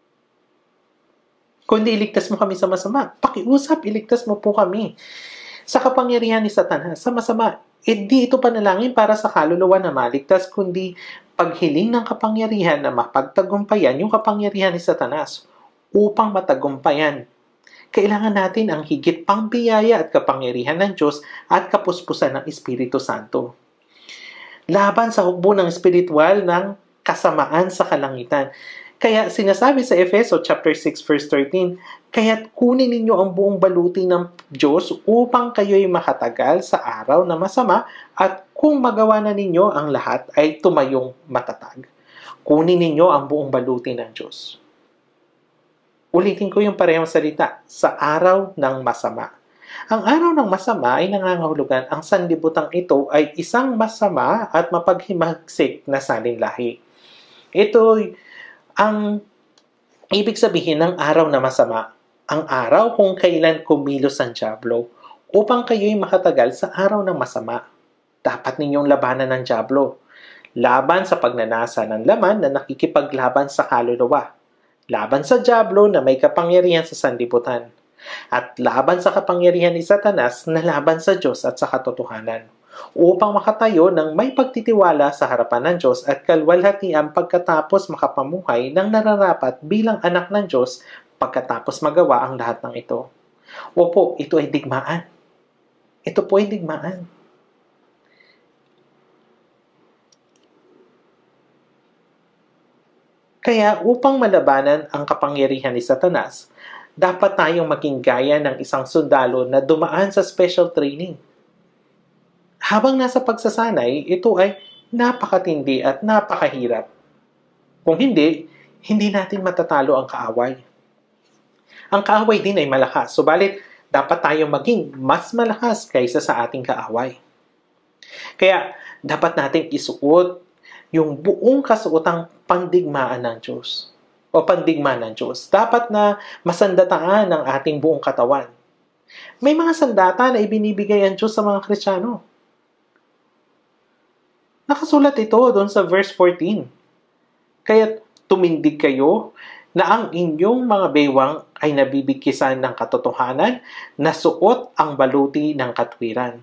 Kundi iligtas mo kami sa masama. Pakiusap, iligtas mo po kami sa kapangyarihan ni Satanas, sa masama. E di ito panalangin para sa kaluluwa na maligtas, kundi paghiling ng kapangyarihan na mapagtagumpayan yung kapangyarihan ni Satanas upang matagumpayan. Kailangan natin ang higit pang biyaya at kapangyarihan ng Diyos at kapuspusan ng Espiritu Santo. Laban sa hukbo ng espiritual ng kasamaan sa kalangitan. Kaya sinasabi sa Efeso chapter six, verse thirteen, kaya't kunin ninyo ang buong baluti ng Diyos upang kayo'y makatagal sa araw na masama at kung magawa na ninyo ang lahat ay tumayong matatag. Kunin ninyo ang buong baluti ng Diyos. Ulitin ko yung parehong salita, sa araw ng masama. Ang araw ng masama ay nangangahulugan ang sanlibutang ito ay isang masama at mapaghimagsik na salinlahi. Ito ang ibig sabihin ng araw na masama, ang araw kung kailan kumilos ang dyablo, upang kayo'y makatagal sa araw ng masama. Dapat ninyong labanan ng dyablo. Laban sa pagnanasa ng laman na nakikipaglaban sa kaluluwa. Laban sa dyablo na may kapangyarihan sa sanlibutan. At laban sa kapangyarihan ni Satanas na laban sa Diyos at sa katotohanan. Upang makatayo ng may pagtitiwala sa harapan ng Diyos at kalwalhatian pagkatapos makapamuhay ng nararapat bilang anak ng Diyos pagkatapos magawa ang lahat ng ito. Opo, ito ay digmaan. Ito po ay digmaan. Kaya upang malabanan ang kapangyarihan ni Satanas, dapat tayong maging gaya ng isang sundalo na dumaan sa special training. Habang nasa pagsasanay, ito ay napakatindi at napakahirap. Kung hindi, hindi natin matatalo ang kaaway. Ang kaaway din ay malakas, subalit dapat tayong maging mas malakas kaysa sa ating kaaway. Kaya dapat nating isuot yung buong kasuotang pandigmaan ng Diyos. o pandigma ng Diyos. Dapat na masandataan ang ating buong katawan. May mga sandata na ibinibigay ang Diyos sa mga Kristiyano. Nakasulat ito doon sa verse fourteen. Kaya tumindig kayo na ang inyong mga baywang ay nabibigkisan ng katotohanan na suot ang baluti ng katwiran.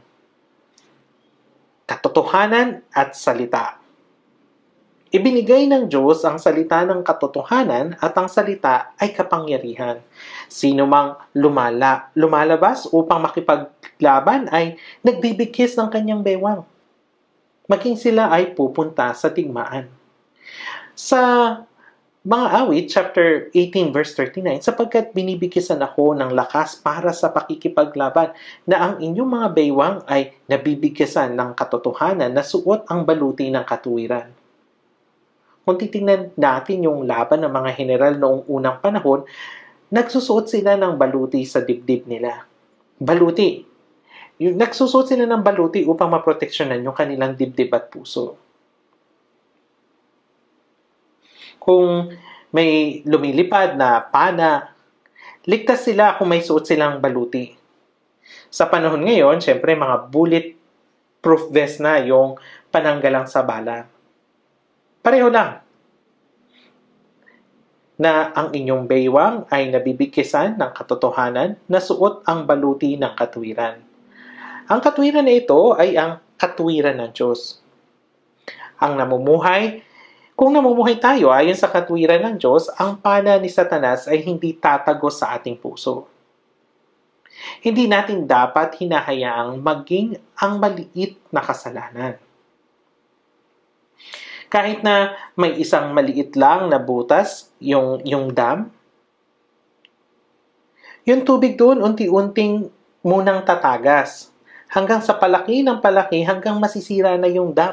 Katotohanan at salita. Ibinigay ng Diyos ang salita ng katotohanan at ang salita ay kapangyarihan. Sino mang lumala, lumalabas upang makipaglaban ay nagbibigkis ng kanyang baywang. Maging sila ay pupunta sa tigmaan. Sa mga awit, chapter eighteen, verse thirty-nine, sapagkat binibigkisan ako ng lakas para sa pakikipaglaban na ang inyong mga baywang ay nabibigkisan ng katotohanan na suot ang baluti ng katuwiran. Kung titingnan natin yung laban ng mga general noong unang panahon, nagsusuot sila ng baluti sa dibdib nila. Baluti. Yung nagsusuot sila ng baluti upang maproteksyonan yung kanilang dibdib at puso. Kung may lumilipad na pana, ligtas sila kung may suot silang baluti. Sa panahon ngayon, syempre mga bullet-proof vest na yung pananggalang sa bala. Pareho lang na ang inyong baywang ay nabibigkisan ng katotohanan na suot ang baluti ng katwiran. Ang katwiran na ito ay ang katwiran ng Diyos. Ang namumuhay, kung namumuhay tayo ayon sa katwiran ng Diyos, ang pana ni Satanas ay hindi tatagos sa ating puso. Hindi natin dapat hinahayaang maging ang maliit na kasalanan. Kahit na may isang maliit lang na butas, yung, yung dam, yung tubig doon unti-unting munang tatagas. Hanggang sa palaki ng palaki, hanggang masisira na yung dam.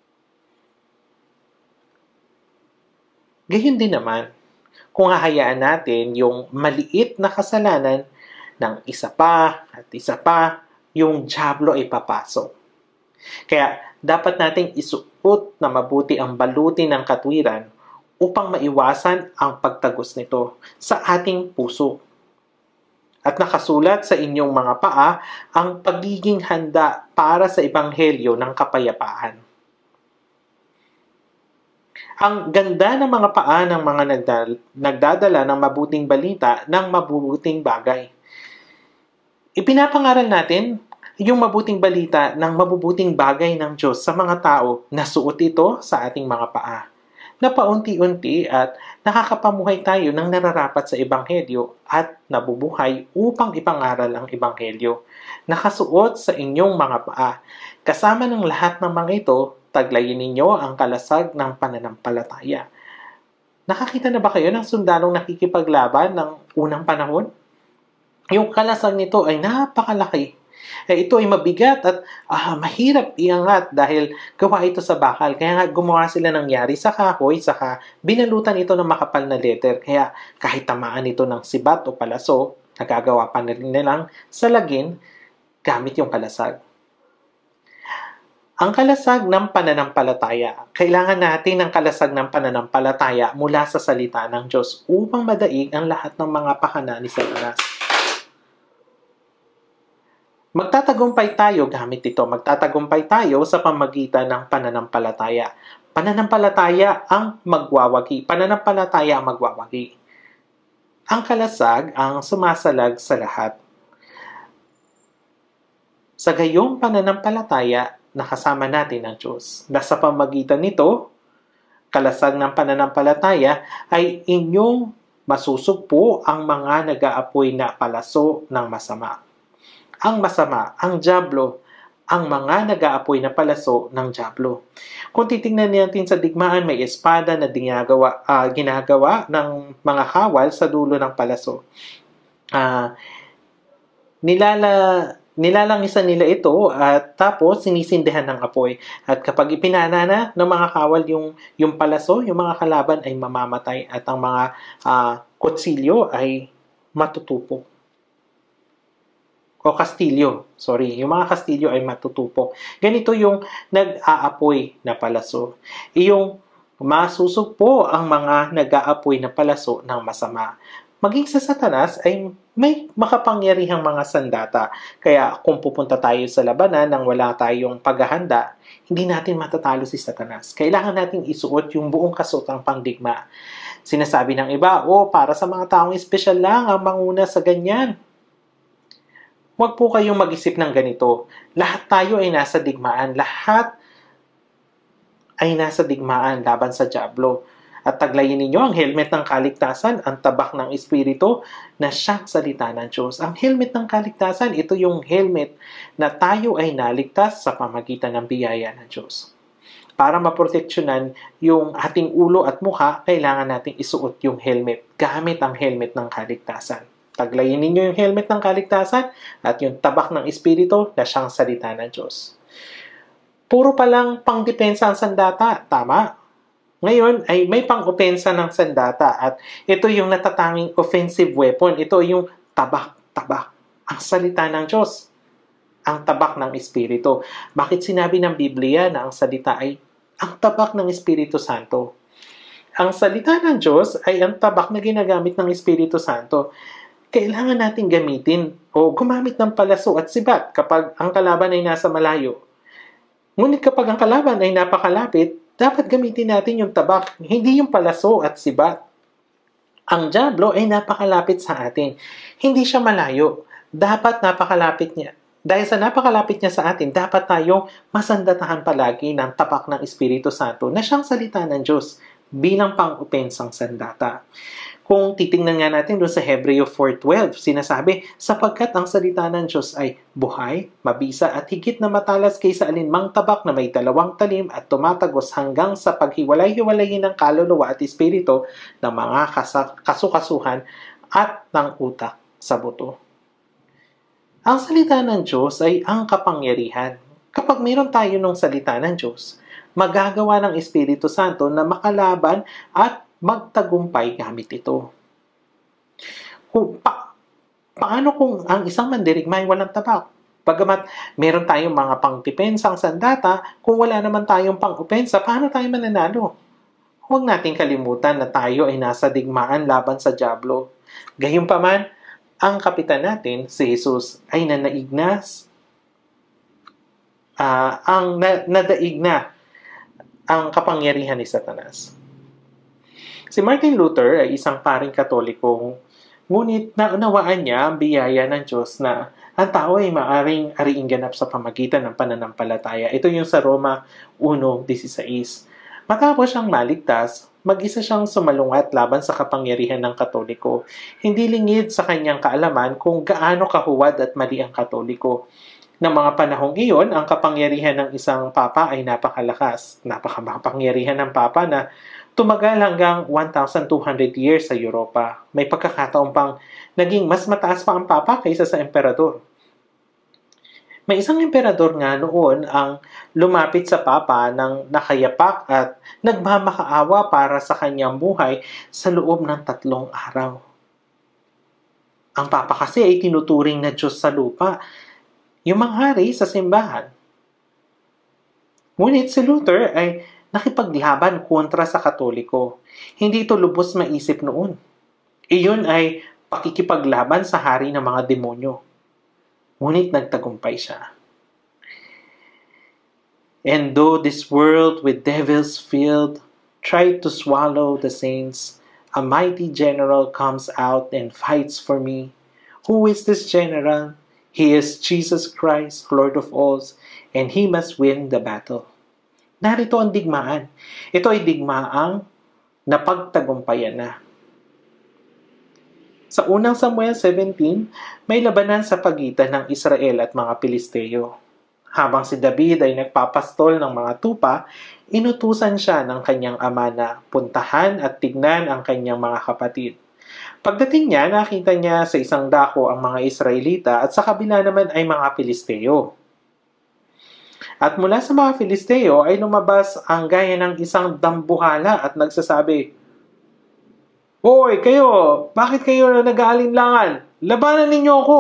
Gayon din naman, kung hahayaan natin yung maliit na kasalanan ng isa pa at isa pa, yung dyablo ay papasok. Kaya dapat nating isuot na mabuti ang baluti ng katwiran upang maiwasan ang pagtagos nito sa ating puso. At nakasulat sa inyong mga paa ang pagiging handa para sa ebanghelyo ng kapayapaan. Ang ganda ng mga paa ng mga nagdadala ng mabuting balita ng mabubuting bagay. Ipinapangaral natin yung mabuting balita ng mabubuting bagay ng Diyos sa mga tao na suot ito sa ating mga paa. Na paunti-unti at nakakapamuhay tayo ng nararapat sa Ebanghelyo at nabubuhay upang ipangaral ang Ebanghelyo. Nakasuot sa inyong mga paa. Kasama ng lahat ng mga ito, taglayin ninyo ang kalasag ng pananampalataya. Nakakita na ba kayo ng sundalong nakikipaglaban ng unang panahon? Yung kalasag nito ay napakalaki. Eh, ito ay mabigat at ah, mahirap iangat dahil gawa ito sa bakal. Kaya nga gumawa sila ng yari sa kahoy, saka binalutan ito ng makapal na letter. Kaya kahit tamaan ito ng sibat o palaso, nagagawa pa rin nilang salagin gamit yung kalasag. Ang kalasag ng pananampalataya. Kailangan natin ng kalasag ng pananampalataya mula sa salita ng Diyos upang madaig ang lahat ng mga pakana ni Satanas. Magtatagumpay tayo gamit ito. Magtatagumpay tayo sa pamagitan ng pananampalataya. Pananampalataya ang magwawagi. Pananampalataya ang magwawagi. Ang kalasag ang sumasalag sa lahat. Sa gayong pananampalataya, nakasama natin ang Diyos. Na sa pamagitan nito, kalasag ng pananampalataya ay inyong masusugpo ang mga nag-aapoy na palaso ng masama. Ang masama, ang dyablo, ang mga nag-aapoy na palaso ng dyablo. Kung titingnan natin sa digmaan, may espada na ginagawa, uh, ginagawa ng mga kawal sa dulo ng palaso. Uh, nilala, nilalangisan nila ito at tapos sinisindihan ng apoy. At kapag ipinana na ng mga kawal yung, yung palaso, yung mga kalaban ay mamamatay at ang mga uh, kutsilyo ay matutupok. O kastilyo, sorry, yung mga kastilyo ay matutupok. Ganito yung nag-aapoy na palaso. Yung Masusugpo ang mga nag-aapoy na palaso ng masama. Maging sa Satanas ay may makapangyarihang mga sandata. Kaya kung pupunta tayo sa labanan nang wala tayong paghahanda, hindi natin matatalo si Satanas. Kailangan nating isuot yung buong kasutang pangdigma. Sinasabi ng iba, oh, para sa mga taong espesyal lang ang manguna sa ganyan. Huwag po kayong mag-isip ng ganito. Lahat tayo ay nasa digmaan. Lahat ay nasa digmaan laban sa dyablo. At taglayin ninyo ang helmet ng kaligtasan, ang tabak ng Espiritu na siyang salita ng Diyos. Ang helmet ng kaligtasan, ito yung helmet na tayo ay naligtas sa pamagitan ng biyaya ng Diyos. Para maproteksyonan yung ating ulo at mukha, kailangan nating isuot yung helmet gamit ang helmet ng kaligtasan. Taglayin ninyo yung helmet ng kaligtasan at yung tabak ng Espiritu na siyang salita ng Diyos. Puro palang pangdepensa ang sandata, tama? Ngayon ay may pang-opensa ng sandata at ito yung natatanging offensive weapon. Ito yung tabak-tabak, ang salita ng Diyos, ang tabak ng Espiritu. Bakit sinabi ng Biblia na ang salita ay ang tabak ng Espiritu Santo? Ang salita ng Diyos ay ang tabak na ginagamit ng Espiritu Santo. Kailangan natin gamitin o gumamit ng palaso at sibat kapag ang kalaban ay nasa malayo. Ngunit kapag ang kalaban ay napakalapit, dapat gamitin natin yung tabak, hindi yung palaso at sibat. Ang dyablo ay napakalapit sa atin. Hindi siya malayo. Dapat napakalapit niya. Dahil sa napakalapit niya sa atin, dapat tayong masandatahan palagi ng tabak ng Espiritu Santo na siyang salita ng Diyos bilang pang-upensang sandata. Kung titingnan nga natin doon sa Hebreo four twelve, sinasabi, sapagkat ang salita ng Diyos ay buhay, mabisa at higit na matalas kaysa alinmang tabak na may dalawang talim at tumatagos hanggang sa paghiwalay-hiwalayin ng kaluluwa at espiritu ng mga kasukasuhan at ng utak sa buto. Ang salita ng Diyos ay ang kapangyarihan. Kapag mayroon tayo ng salita ng Diyos, magagawa ng Espiritu Santo na makalaban at magtagumpay gamit ito. Kung pa, paano kung ang isang mandirigma ay walang tabak? Bagamat meron tayong mga pang-depensang sandata, kung wala naman tayong pang-opensa, paano tayo mananalo? Huwag nating kalimutan na tayo ay nasa digmaan laban sa dyablo. Gayunpaman, ang kapitan natin, si Jesus, ay nanaig na, uh, ang na, nadaig na ang kapangyarihan ni Satanas. Si Martin Luther ay isang paring Katoliko, ngunit naunawaan niya ang biyaya ng Diyos na ang tao ay maaring ariing ganap sa pamagitan ng pananampalataya. Ito yung sa Roma one sixteen. Matapos siyang maligtas, mag-isa siyang sumalungat laban sa kapangyarihan ng Katoliko. Hindi lingid sa kanyang kaalaman kung gaano kahuwad at mali ang Katoliko. Ng mga panahong iyon, ang kapangyarihan ng isang papa ay napakalakas. Napakamapangyarihan ng papa na tumagal hanggang one thousand two hundred years sa Europa. May pagkakataon pang naging mas mataas pa ang papa kaysa sa emperador. May isang emperador nga noon ang lumapit sa papa ng nakayapak at nagmamakaawa para sa kanyang buhay sa loob ng tatlong araw. Ang papa kasi ay tinuturing na Diyos sa lupa, yung mga hari sa simbahan. Ngunit si Luther ay nakipaglaban kontra sa Katoliko. Hindi ito lubos maisip noon. Iyon ay pakikipaglaban sa hari ng mga demonyo. Ngunit nagtagumpay siya. And though this world with devils filled tried to swallow the saints, a mighty general comes out and fights for me. Who is this general? He is Jesus Christ, Lord of all, and He must win the battle. Narito ang digmaan. Ito ay digmaang napagtagumpayan na. Sa unang Samuel seventeen, may labanan sa pagitan ng Israel at mga Pilisteo. Habang si David ay nagpapastol ng mga tupa, inutusan siya ng kanyang ama na puntahan at tignan ang kanyang mga kapatid. Pagdating niya, nakita niya sa isang dako ang mga Israelita at sa kabila naman ay mga Pilisteo. At mula sa mga Filisteo ay lumabas ang gaya ng isang dambuhala at nagsasabi, Hoy, kayo! Bakit kayo nag-aalinlangan? Labanan ninyo ako!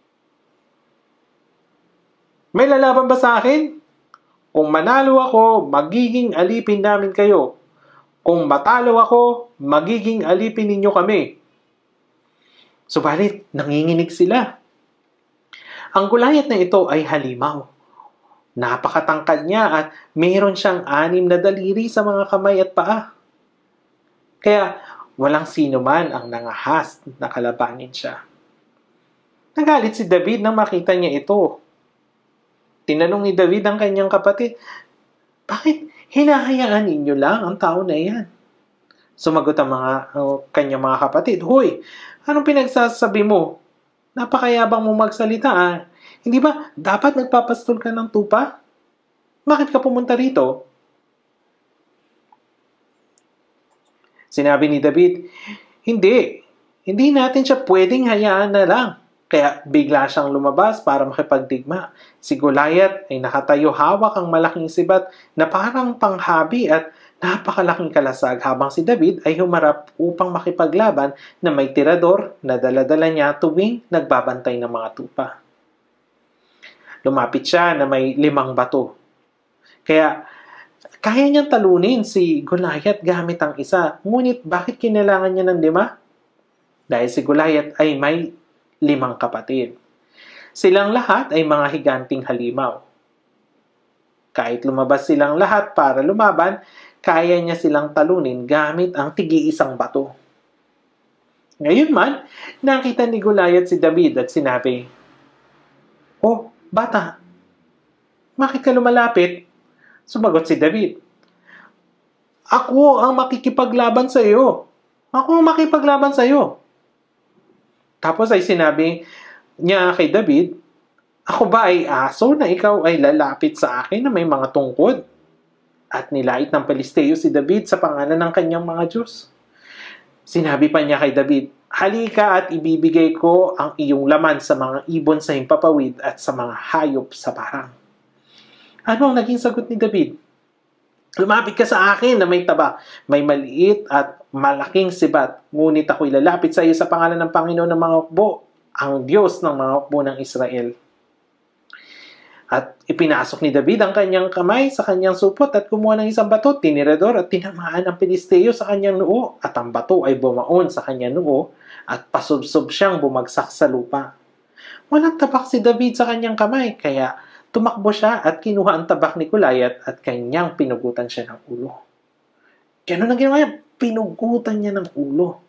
May lalaban ba sa akin? Kung manalo ako, magiging alipin namin kayo. Kung matalo ako, magiging alipin ninyo kami. Subalit, nanginginig sila. Ang Goliath na ito ay halimaw. Napakatangkad niya at mayroon siyang anim na daliri sa mga kamay at paa. Kaya walang sino man ang nangahas na kalabanin siya. Nagalit si David nang makita niya ito. Tinanong ni David ang kanyang kapatid, bakit hinahayaan ninyo lang ang tao na iyan? Sumagot ang mga uh, kanyang mga kapatid, Hoy, anong pinagsasabi mo? Napakayabang mo magsalita ah. Hindi ba dapat nagpapastol ka ng tupa? Bakit ka pumunta rito? Sinabi ni David, Hindi. Hindi natin siya pwedeng hayaan na lang. Kaya bigla siyang lumabas para makipagdigma. Si Goliath ay nakatayo hawak ang malaking sibat na parang panghabi at napakalaking kalasag habang si David ay humarap upang makipaglaban na may tirador na dala-dala niya tuwing nagbabantay ng mga tupa. Lumapit siya na may limang bato. Kaya kaya niyang talunin si Goliath gamit ang isa. Ngunit bakit kinailangan niya ng lima? Dahil si Goliath ay may limang kapatid. Silang lahat ay mga higanting halimaw. Kahit lumabas silang lahat para lumaban, kaya niya silang talunin gamit ang tigi-isang bato. Ngayon man, nakita ni Goliath si David at sinabi, Oh, bata, bakit ka lumalapit? Sumagot si David, Ako ang makikipaglaban sa iyo. Ako ang makipaglaban sa iyo. Tapos ay sinabi niya kay David, Ako ba ay aso na ikaw ay lalapit sa akin na may mga tungkod? At nilait ng Palisteo si David sa pangalan ng kanyang mga Diyos. Sinabi pa niya kay David, Halika at ibibigay ko ang iyong laman sa mga ibon sa himpapawid at sa mga hayop sa parang. Ano ang naging sagot ni David? Lumapit ka sa akin na may taba, may maliit at malaking sibat, ngunit ako'y lalapit sa iyo sa pangalan ng Panginoon ng mga hukbo, ang Diyos ng mga hukbo ng Israel. At ipinasok ni David ang kanyang kamay sa kanyang supot at kumuha ng isang bato, tinirador at tinamaan ang Pilisteo sa kanyang noo, at ang bato ay bumaon sa kanyang noo at pasubsob siyang bumagsak sa lupa. Walang tabak si David sa kanyang kamay, kaya tumakbo siya at kinuha ang tabak ni Goliath at kanyang pinugutan siya ng ulo. Ganun ang ginawa niya, pinugutan niya ng ulo.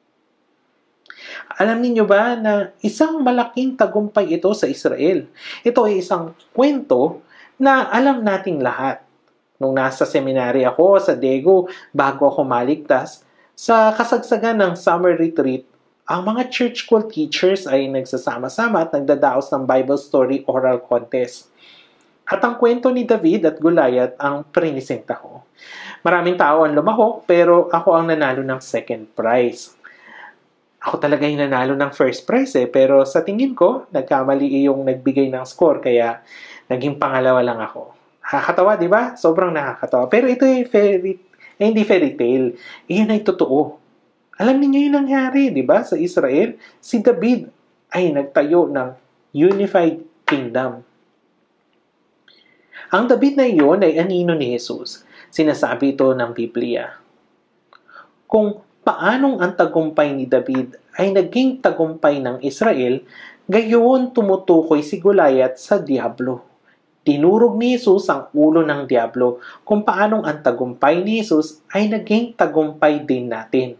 Alam niyo ba na isang malaking tagumpay ito sa Israel? Ito ay isang kwento na alam nating lahat. Nung nasa seminary ako sa Daegu, bago ako maligtas, sa kasagsagan ng summer retreat, ang mga church school teachers ay nagsasama-sama at nagdadaos ng Bible story oral contest. At ang kwento ni David at Goliath ang prinisenta ko. Maraming tao ang lumahok, pero ako ang nanalo ng second prize. Ako talaga yung nanalo ng first prize eh, pero sa tingin ko, nagkamali yung nagbigay ng score, kaya naging pangalawa lang ako. Nakakatawa, di ba? Sobrang nakakatawa. Pero ito ay fairy, eh, hindi fairy tale. Iyon ay totoo. Alam niyo yung nangyari, di ba? Sa Israel, si David ay nagtayo ng unified kingdom. Ang David na iyon ay anino ni Jesus. Sinasabi ito ng Biblia. Kung paanong ang tagumpay ni David ay naging tagumpay ng Israel, gayon tumutukoy si Goliath sa Diablo. Tinurog ni Jesus ang ulo ng Diablo kung paanong ang tagumpay ni Jesus ay naging tagumpay din natin.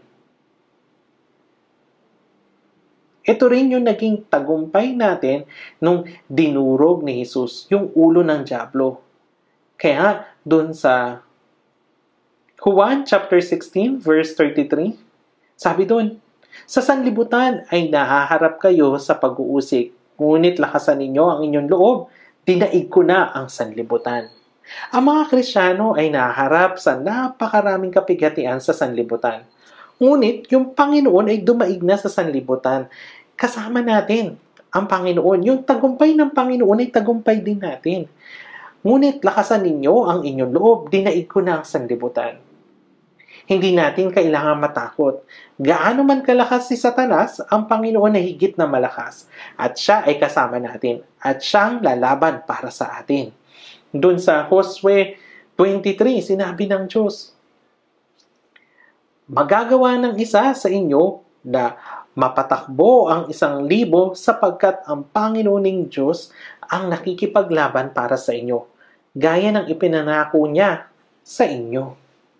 Ito rin yung naging tagumpay natin nung dinurog ni Jesus yung ulo ng Diablo. Kaya dun sa Yohan chapter sixteen verse thirty-three, sabi doon, sa sanlibutan ay nahaharap kayo sa pag-uusig, ngunit lakasan ninyo ang inyong loob, dinaig ko na ang sanlibutan. Ang mga Kristiyano ay nahaharap sa napakaraming kapighatian sa sanlibutan. Ngunit yung Panginoon ay dumaig na sa sanlibutan. Kasama natin ang Panginoon. Yung tagumpay ng Panginoon ay tagumpay din natin. Ngunit lakasan ninyo ang inyong loob, dinaig ko na ang sanlibutan. Hindi natin kailangan matakot. Gaano man kalakas si Satanas, ang Panginoon ay higit na malakas. At siya ay kasama natin. At siyang lalaban para sa atin. Doon sa Josue twenty-three, sinabi ng Diyos, magagawa ng isa sa inyo na mapatakbo ang isang libo sapagkat ang Panginoong Diyos ang nakikipaglaban para sa inyo, gaya ng ipinangako niya sa inyo.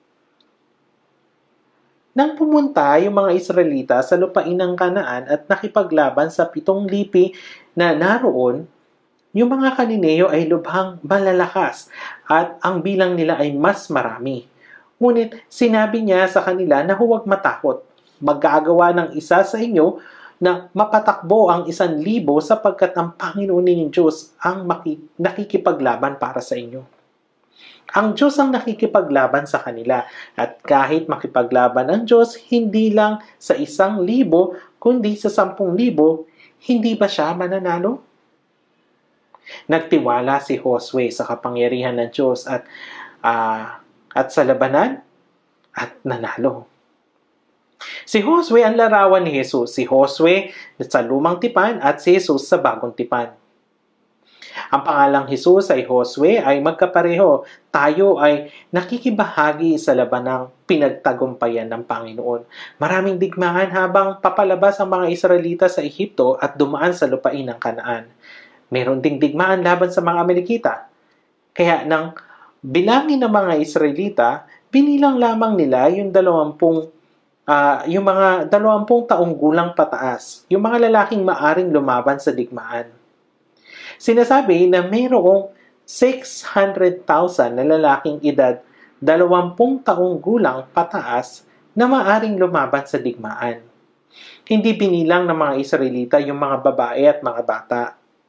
Nang pumunta yung mga Israelita sa lupain ng Kanaan at nakipaglaban sa pitong lipi na naroon, yung mga Kanineo ay lubhang malalakas at ang bilang nila ay mas marami. Ngunit sinabi niya sa kanila na huwag matakot. Magagawa ng isa sa inyo na mapatakbo ang isang libo sapagkat ang Panginoon ninyong Diyos ang nakikipaglaban para sa inyo. Ang Diyos ang nakikipaglaban sa kanila at kahit makipaglaban ang Diyos hindi lang sa isang libo kundi sa sampung libo, hindi ba siya mananalo? Nagtiwala si Josue sa kapangyarihan ng Diyos at uh, at sa labanan at nanalo. Si Josue ang larawan ni Jesus, si Josue sa lumang tipan at si Jesus sa bagong tipan. Ang pangalang Jesus ay Josue ay magkapareho. Tayo ay nakikibahagi sa labanang pinagtagumpayan ng Panginoon. Maraming digmaan habang papalabas ang mga Israelita sa Ehipto at dumaan sa lupain ng Kanaan. Meron ding digmaan laban sa mga Amalekita. Kaya nang bilangin ng mga Israelita, binilang lamang nila yung dalawampung, uh, yung mga dalawampung taong gulang pataas, yung mga lalaking maaring lumaban sa digmaan. Sinasabi na mayroong six hundred thousand na lalaking edad, dalawampung taong gulang pataas na maaring lumaban sa digmaan. Hindi binilang ng mga Israelita yung mga babae at mga bata.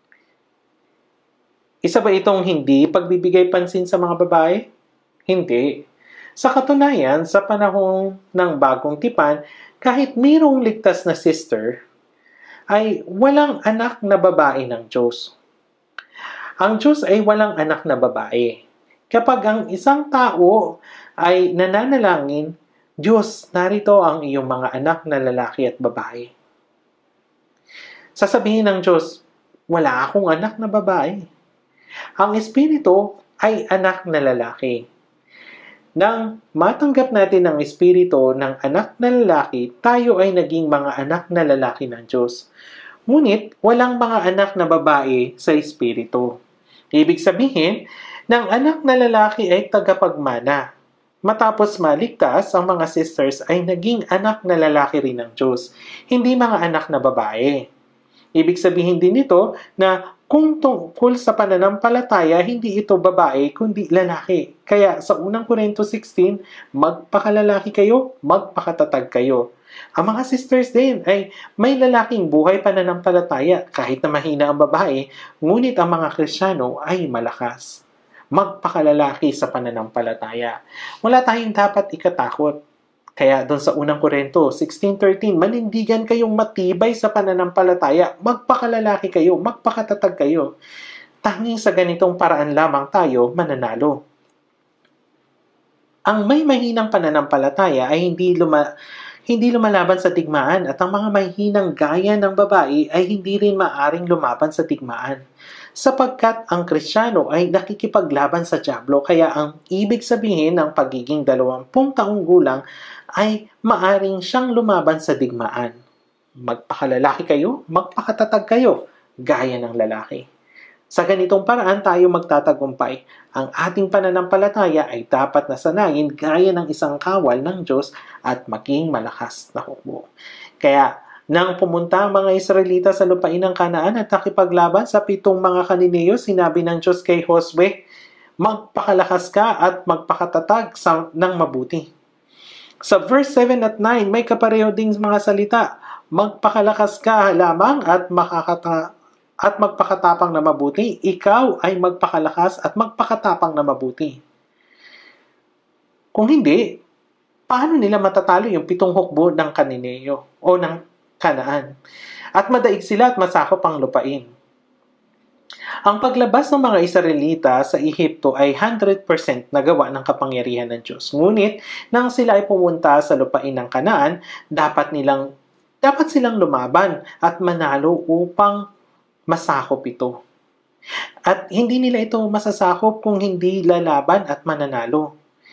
Isa ba itong hindi pagbibigay pansin sa mga babae? Hindi. Sa katunayan, sa panahon ng bagong tipan, kahit mayroong ligtas na sister, ay walang anak na babae ng Diyos. Ang Diyos ay walang anak na babae. Kapag ang isang tao ay nananalangin, Diyos, narito ang iyong mga anak na lalaki at babae. Sasabihin ng Diyos, wala akong anak na babae. Ang Espiritu ay anak na lalaki. Nang matanggap natin ang Espiritu ng anak na lalaki, tayo ay naging mga anak na lalaki ng Diyos. Ngunit, walang mga anak na babae sa Espiritu. Ibig sabihin, ng anak na lalaki ay tagapagmana. Matapos maligtas, ang mga sisters ay naging anak na lalaki rin ng Diyos, hindi mga anak na babae. Ibig sabihin din ito na kung tungkol sa pananampalataya, hindi ito babae kundi lalaki. Kaya sa unang Korinto sixteen, magpakalalaki kayo, magpakatatag kayo. Ang mga sisters din ay may lalaking buhay pananampalataya kahit na mahina ang babae, ngunit ang mga Kristiyano ay malakas. Magpakalalaki sa pananampalataya. Wala tayong dapat ikatakot. Kaya doon sa unang Korinto sixteen thirteen, manindigan kayong matibay sa pananampalataya, magpakalalaki kayo, magpakatatag kayo. Tanging sa ganitong paraan lamang tayo mananalo. Ang may mahinang pananampalataya ay hindi luma, hindi lumalaban sa digmaan at ang mga mahinang gaya ng babae ay hindi rin maaring lumaban sa digmaan. Sapagkat ang Kristiyano ay nakikipaglaban sa dyablo, kaya ang ibig sabihin ng pagiging dalawampung taong gulang ay maaring siyang lumaban sa digmaan. Magpakalalaki kayo, magpakatatag kayo, gaya ng lalaki. Sa ganitong paraan tayo magtatagumpay. Ang ating pananampalataya ay dapat na sanayin gaya ng isang kawal ng Diyos at maging malakas na hukbo. Kaya, nang pumunta ang mga Israelita sa lupain ng Kanaan at nakipaglaban sa pitong mga Kanineo, sinabi ng Diyos kay Josue, magpakalakas ka at magpakatatag sa, ng mabuti. Sa verse seven at nine, may kapareho ding mga salita, magpakalakas ka lamang at makakata at magpakatapang na mabuti. Ikaw ay magpakalakas at magpakatapang na mabuti. Kung hindi, paano nila matatalo yung pitong hukbo ng Kanineo o ng Kanaan? At madaig sila at masakop ang lupain. Ang paglabas ng mga Israelita sa Ehipto ay one hundred percent nagawa ng kapangyarihan ng Diyos. Ngunit, nang sila ay pumunta sa lupain ng Kanaan, dapat nilang dapat silang lumaban at manalo upang masakop ito. At hindi nila ito masasakop kung hindi lalaban at mananalo.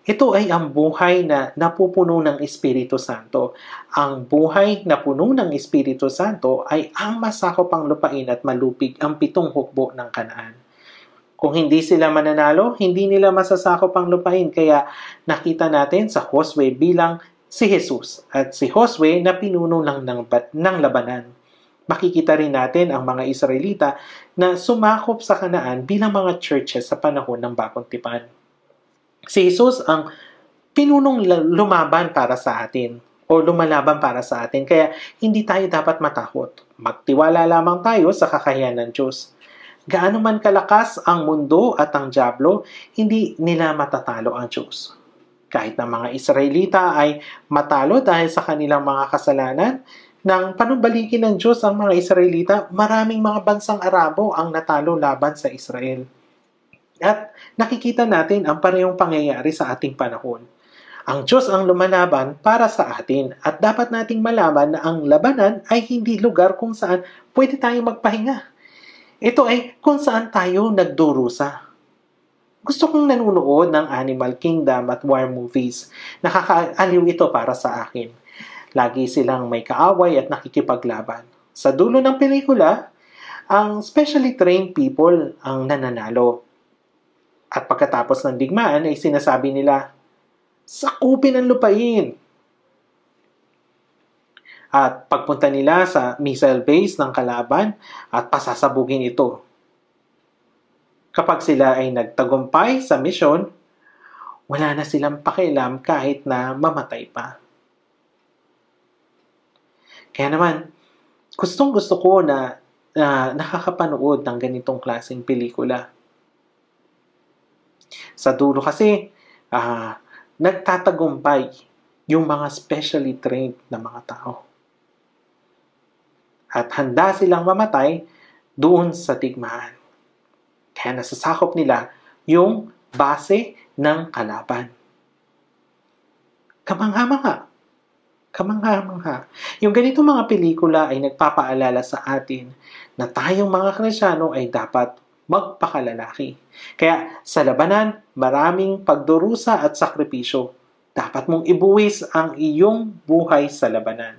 Ito ay ang buhay na napupuno ng Espiritu Santo. Ang buhay na puno ng Espiritu Santo ay ang masakop ang lupain at malupig ang pitong hukbo ng Kanaan. Kung hindi sila mananalo, hindi nila masasakop ang lupain. Kaya nakita natin sa Josue bilang si Jesus at si Josue na pinuno lang ng, ng labanan. Makikita rin natin ang mga Israelita na sumakop sa Kanaan bilang mga churches sa panahon ng Bagong Tipan. Si Jesus ang pinunong lumaban para sa atin o lumalaban para sa atin. Kaya hindi tayo dapat matakot. Magtiwala lamang tayo sa kakayahan ng Diyos. Gaano man kalakas ang mundo at ang dyablo, hindi nila matatalo ang Diyos. Kahit na mga Israelita ay matalo dahil sa kanilang mga kasalanan, nang panumbalikin ng Diyos ang mga Israelita, maraming mga bansang Arabo ang natalo laban sa Israel. At nakikita natin ang parehong pangyayari sa ating panahon. Ang Diyos ang lumalaban para sa atin at dapat nating malaman na ang labanan ay hindi lugar kung saan pwede tayong magpahinga. Ito ay kung saan tayo nagdurusa. Gusto kong nanonood ng Animal Kingdom at war movies. Nakakaaliw ito para sa akin. Lagi silang may kaaway at nakikipaglaban. Sa dulo ng pelikula, ang specially trained people ang nananalo. At pagkatapos ng digmaan ay sinasabi nila, sakupin ang lupain. At pagpunta nila sa missile base ng kalaban at pasasabugin ito. Kapag sila ay nagtagumpay sa misyon, wala na silang pakialam kahit na mamatay pa. Kaya naman, gustong gusto ko na uh, nakakapanood ng ganitong klaseng pelikula. Sa dulo kasi, uh, nagtatagumpay yung mga specially trained na mga tao. At handa silang mamatay doon sa digmaan. Kaya nasasakop nila yung base ng kalaban. Kamangha-mangha. Kamangha-mangha. Yung ganitong mga pelikula ay nagpapaalala sa atin na tayong mga Kristyano ay dapat magpakalalaki. Kaya sa labanan, maraming pagdurusa at sakripisyo. Dapat mong ibuwis ang iyong buhay sa labanan.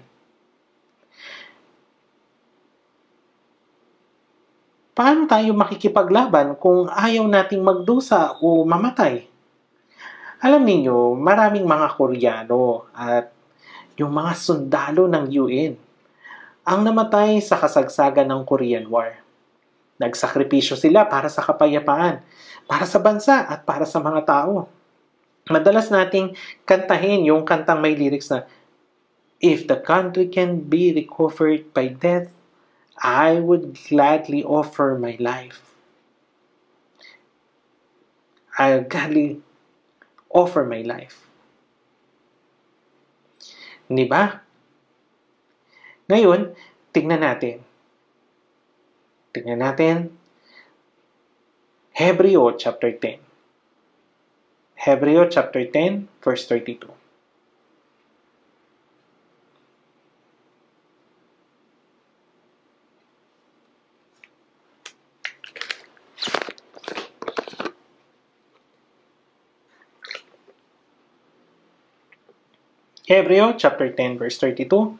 Paano tayo makikipaglaban kung ayaw nating magdusa o mamatay? Alam ninyo, maraming mga Koreano at yung mga sundalo ng U N ang namatay sa kasagsagan ng Korean War. Nagsakripisyo sila para sa kapayapaan, para sa bansa at para sa mga tao. Madalas nating kantahin yung kantang may lyrics na, if the country can be recovered by death, I would gladly offer my life. I'll gladly offer my life. Hindi ba? Ngayon, tingnan natin. Tingnan natin Hebreo chapter ten. Hebreo chapter ten, verse thirty-two. Hebreo chapter ten, verse thirty-two.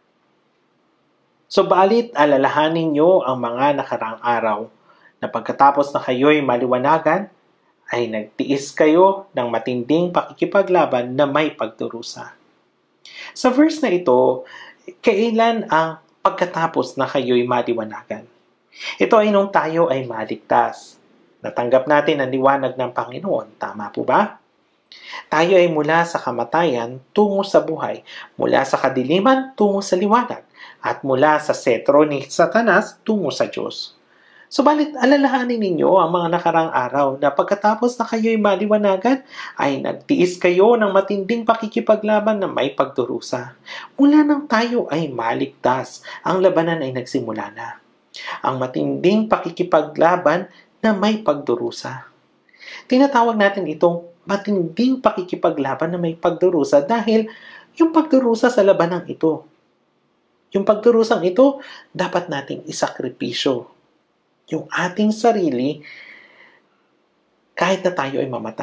Subalit alalahanin niyo ang mga nakaraang araw na pagkatapos na kayo'y maliwanagan, ay nagtiis kayo ng matinding pakikipaglaban na may pagdurusa. Sa verse na ito, kailan ang pagkatapos na kayo'y maliwanagan? Ito ay nung tayo ay maligtas. Natanggap natin ang liwanag ng Panginoon. Tama po ba? Tayo ay mula sa kamatayan tungo sa buhay, mula sa kadiliman tungo sa liwanag, at mula sa setro ni Satanas tungo sa Diyos. Subalit alalahanin ninyo ang mga nakarang araw na pagkatapos na kayo'y maliwanagan, ay nagtiis kayo ng matinding pakikipaglaban na may pagdurusa. Mula nang tayo ay maligtas, ang labanan ay nagsimula na. Ang matinding pakikipaglaban na may pagdurusa. Tinatawag natin itong matinding pakikipaglaban na may pagdurusa dahil yung pagdurusa sa labanang ito. Yung pagdurusang ito, dapat nating isakripisyo yung ating sarili kahit na tayo ay mamatay.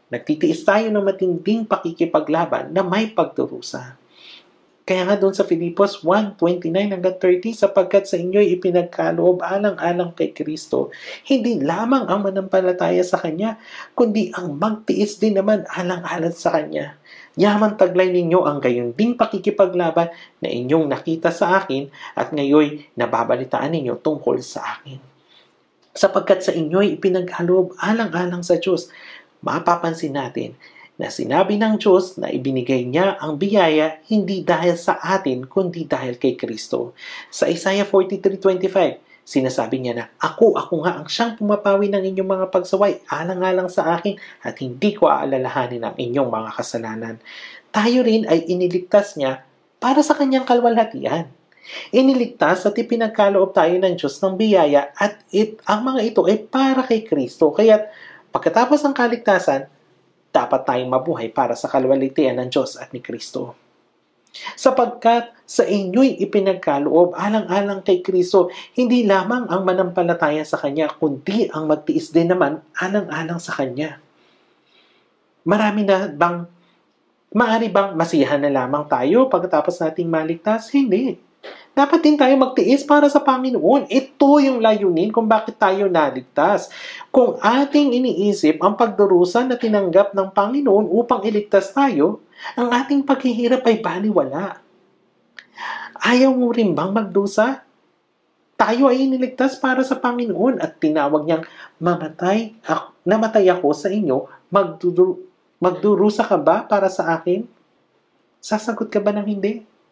Nagtitiis tayo ng matinding pakikipaglaban na may pagdurusa. Kaya nga doon sa Filipos one twenty-nine hanggang thirty, sapagkat sa inyo'y ipinagkaloob alang-alang kay Kristo, hindi lamang ang manampalataya sa Kanya, kundi ang magtiis din naman alang-alang sa Kanya. Yaman taglay ninyo ang gayon ding pakikipaglaban na inyong nakita sa akin at ngayoy nababalitaan ninyo tungkol sa akin. Sapagkat sa inyo'y ipinagkaloob alang-alang sa Diyos, mapapansin natin na sinabi ng Diyos na ibinigay niya ang biyaya hindi dahil sa atin, kundi dahil kay Kristo. Sa Isaiah forty-three twenty-five, sinasabi niya na, Ako, ako nga ang siyang pumapawi ng inyong mga pagsaway, alang-alang sa akin, at hindi ko aalalahanin ang inyong mga kasalanan. Tayo rin ay iniligtas niya para sa kanyang kalwalhatian. Iniligtas at ipinagkaloob tayo ng Diyos ng biyaya at it, ang mga ito ay para kay Kristo. Kaya pagkatapos ng kaligtasan, dapat tayong mabuhay para sa kalwalhatian ng Diyos at ni Kristo. Sapagkat sa inyo'y ipinagkaloob alang-alang kay Kristo, hindi lamang ang manampalataya sa Kanya, kundi ang magtiis din naman alang-alang sa Kanya. Marami na bang, maari bang masiyahan na lamang tayo pagkatapos nating maligtas? Hindi. Dapat din tayo magtiis para sa Panginoon. Ito yung layunin kung bakit tayo naligtas. Kung ating iniisip ang pagdurusa na tinanggap ng Panginoon upang iligtas tayo, ang ating paghihirap ay baliwala. Ayaw mo rin bang magdusa? Tayo ay iniligtas para sa Panginoon at tinawag niyang mamatay, ako, namatay ako sa inyo, magduru, magdurusa ka ba para sa akin? Sasagot ka ba ng hindi?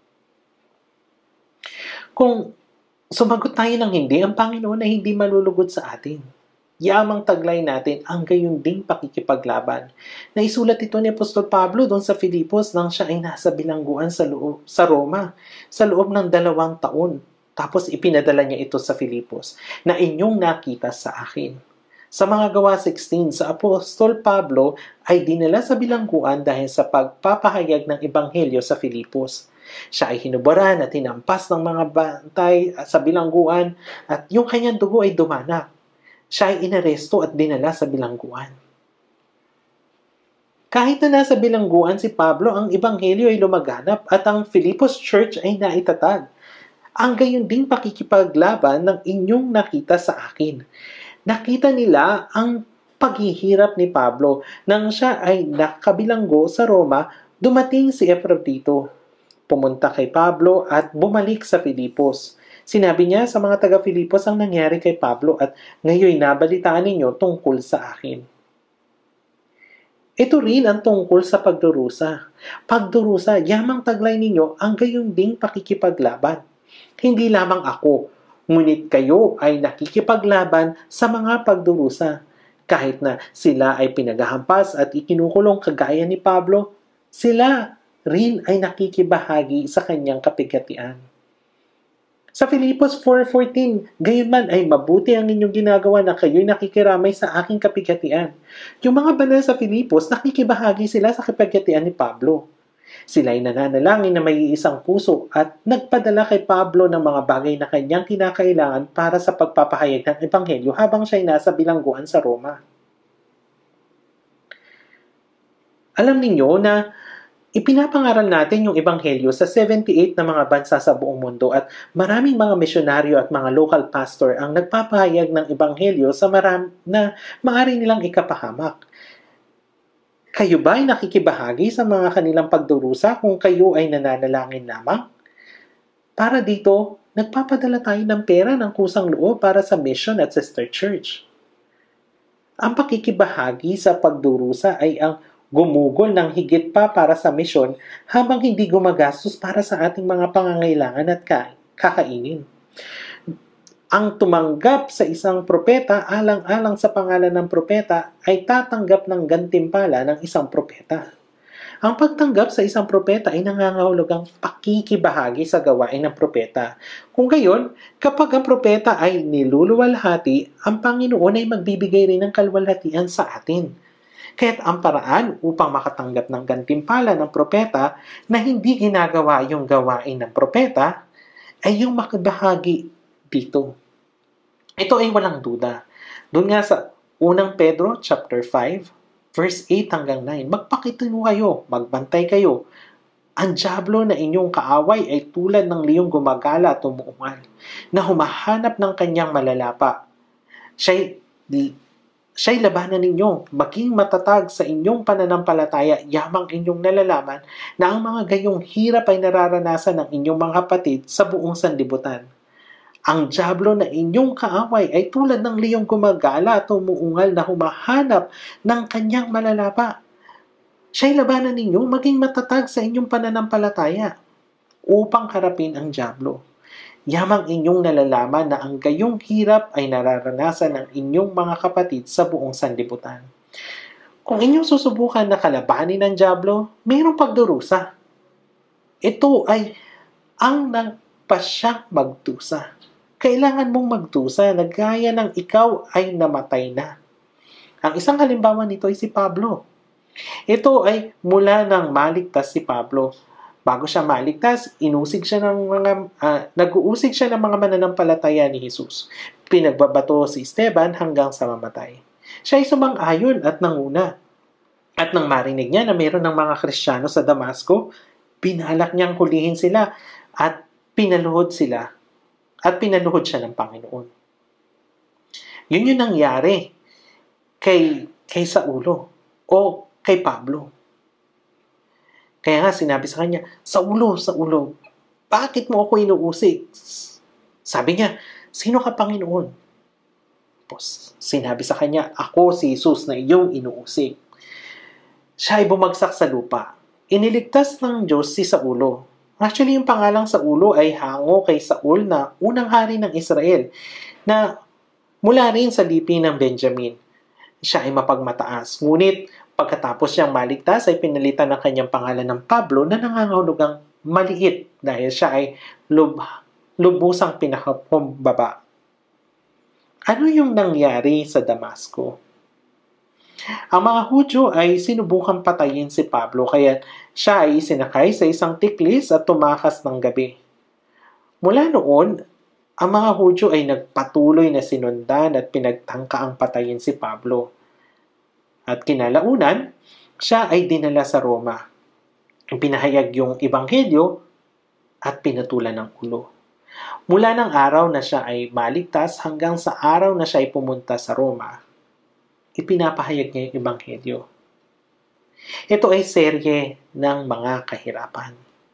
Kung sumagot tayo ng hindi, ang Panginoon ay hindi malulugod sa atin. Yamang taglay natin ang gayon ding pakikipaglaban. Naisulat ito ni Apostol Pablo doon sa Filipos nang siya ay nasa bilangguan sa, loob, sa Roma sa loob ng dalawang taon. Tapos ipinadala niya ito sa Filipos na inyong nakita sa akin. Sa mga gawa sixteen, sa Apostol Pablo ay dinala sa bilangguan dahil sa pagpapahayag ng Ebanghelyo sa Filipos. Siya ay hinubaran at hinampas ng mga bantay sa bilangguan at yung kanyang dugo ay dumanak. Siya ay inaresto at dinala sa bilangguan. Kahit na nasa bilangguan si Pablo, ang Ebanghelyo ay lumaganap at ang Filipos Church ay naitatag. Ang gayon ding pakikipaglaban ng inyong nakita sa akin. Nakita nila ang paghihirap ni Pablo nang siya ay nakabilanggo sa Roma, dumating si Espiritu. Pumunta kay Pablo at bumalik sa Filipos. Sinabi niya sa mga taga-Filipos ang nangyari kay Pablo at ngayon nabalitaan ninyo tungkol sa akin. Ito rin ang tungkol sa pagdurusa. Pagdurusa, yamang taglay ninyo ang gayon ding pakikipaglaban. Hindi lamang ako, ngunit kayo ay nakikipaglaban sa mga pagdurusa. Kahit na sila ay pinaghahampas at ikinukulong kagaya ni Pablo, sila rin ay nakikibahagi sa kanyang kapigatian. Sa Filipos four fourteen, gayon man ay mabuti ang inyong ginagawa na kayo'y nakikiramay sa aking kapigatian. Yung mga banal sa Filipos, nakikibahagi sila sa kapigatian ni Pablo. Sila'y nananalangin na may isang puso at nagpadala kay Pablo ng mga bagay na kanyang kinakailangan para sa pagpapahayag ng Ebanghelyo habang siya'y nasa bilangguan sa Roma. Alam ninyo na ipinapangaral natin yung Ebanghelyo sa seventy-eight na mga bansa sa buong mundo at maraming mga misyonaryo at mga local pastor ang nagpapahayag ng Ebanghelyo sa maram na maaari nilang ikapahamak. Kayo ba ay nakikibahagi sa mga kanilang pagdurusa kung kayo ay nananalangin lamang? Para dito, nagpapadala tayo ng pera ng kusang loob para sa mission at sister church. Ang pakikibahagi sa pagdurusa ay ang gumugol ng higit pa para sa misyon habang hindi gumagastos para sa ating mga pangangailangan at kakainin. Ang tumanggap sa isang propeta alang-alang sa pangalan ng propeta ay tatanggap ng gantimpala ng isang propeta. Ang pagtanggap sa isang propeta ay nangangahulugang pakikibahagi sa gawain ng propeta. Kung gayon, kapag ang propeta ay niluluwalhati, ang Panginoon ay magbibigay rin ng kalwalhatian sa atin. Kaya't ang paraan upang makatanggap ng gantimpala ng propeta na hindi ginagawa yung gawain ng propeta ay yung makibahagi dito. Ito ay walang duda. Doon nga sa unang Pedro chapter five, Verse eight hanggang nine, magpakitino kayo, magbantay kayo. Ang dyablo na inyong kaaway ay tulad ng liyong gumagala at umuungal, na humahanap ng kanyang malalapa. Siya'y, siya'y labanan ninyo, maging matatag sa inyong pananampalataya, yamang inyong nalalaman na ang mga gayong hirap ay nararanasan ng inyong mga kapatid sa buong sanlibutan. Ang dyablo na inyong kaaway ay tulad ng liyong gumagala at umuungal na humahanap ng kanyang malalapa. Siya'y labanan ninyo, maging matatag sa inyong pananampalataya upang harapin ang dyablo. Yamang inyong nalalaman na ang gayong hirap ay nararanasan ng inyong mga kapatid sa buong sanlibutan. Kung inyong susubukan na kalabanin ng dyablo, mayroong pagdurusa. Ito ay ang nagpasyang magdusa. Kailangan mong magdusa na gaya ng ikaw ay namatay na. Ang isang halimbawa nito ay si Pablo. Ito ay mula nang maligtas si Pablo. Bago siya maligtas, inusig siya ng mga, uh, nag-uusig siya ng mga mananampalataya ni Jesus. Pinagbabato si Esteban hanggang sa mamatay. Siya ay sumang-ayon at nanguna. At nang marinig niya na mayroon ng mga Kristiyano sa Damasco, pinalak niyang hulihin sila at pinaluhod sila. At pinaluhod siya ng Panginoon. Yun yung nangyari kay, kay Saulo o kay Pablo. Kaya nga sinabi sa kanya, Saulo, Saulo, bakit mo ako inuusig? Sabi niya, sino ka Panginoon? Tapos sinabi sa kanya, ako si Jesus na iyong inuusig. Siya ay bumagsak sa lupa. Iniligtas ng Diyos si Saulo. Actually, yung pangalang Saulo ay hango kay Saul na unang hari ng Israel na mula rin sa lipi ng Benjamin. Siya ay mapagmataas. Ngunit pagkatapos siyang maligtas ay pinalitan ng kanyang pangalan ng Pablo na nangangahulugang maliit dahil siya ay lub lubusang pinakakumbaba. Ano yung nangyari sa Damasco? Ang mga Hudyo ay sinubukang patayin si Pablo kaya siya ay sinakay sa isang tiklis at tumakas ng gabi. Mula noon, ang mga Hudyo ay nagpatuloy na sinundan at pinagtangka ang patayin si Pablo. At kinalaunan, siya ay dinala sa Roma. Pinahayag yung ebanghelyo at pinatulan ng ulo. Mula ng araw na siya ay maligtas hanggang sa araw na siya ay pumunta sa Roma, ipinapahayag niya yung ebanghelyo. Ito ay serye ng mga kahirapan.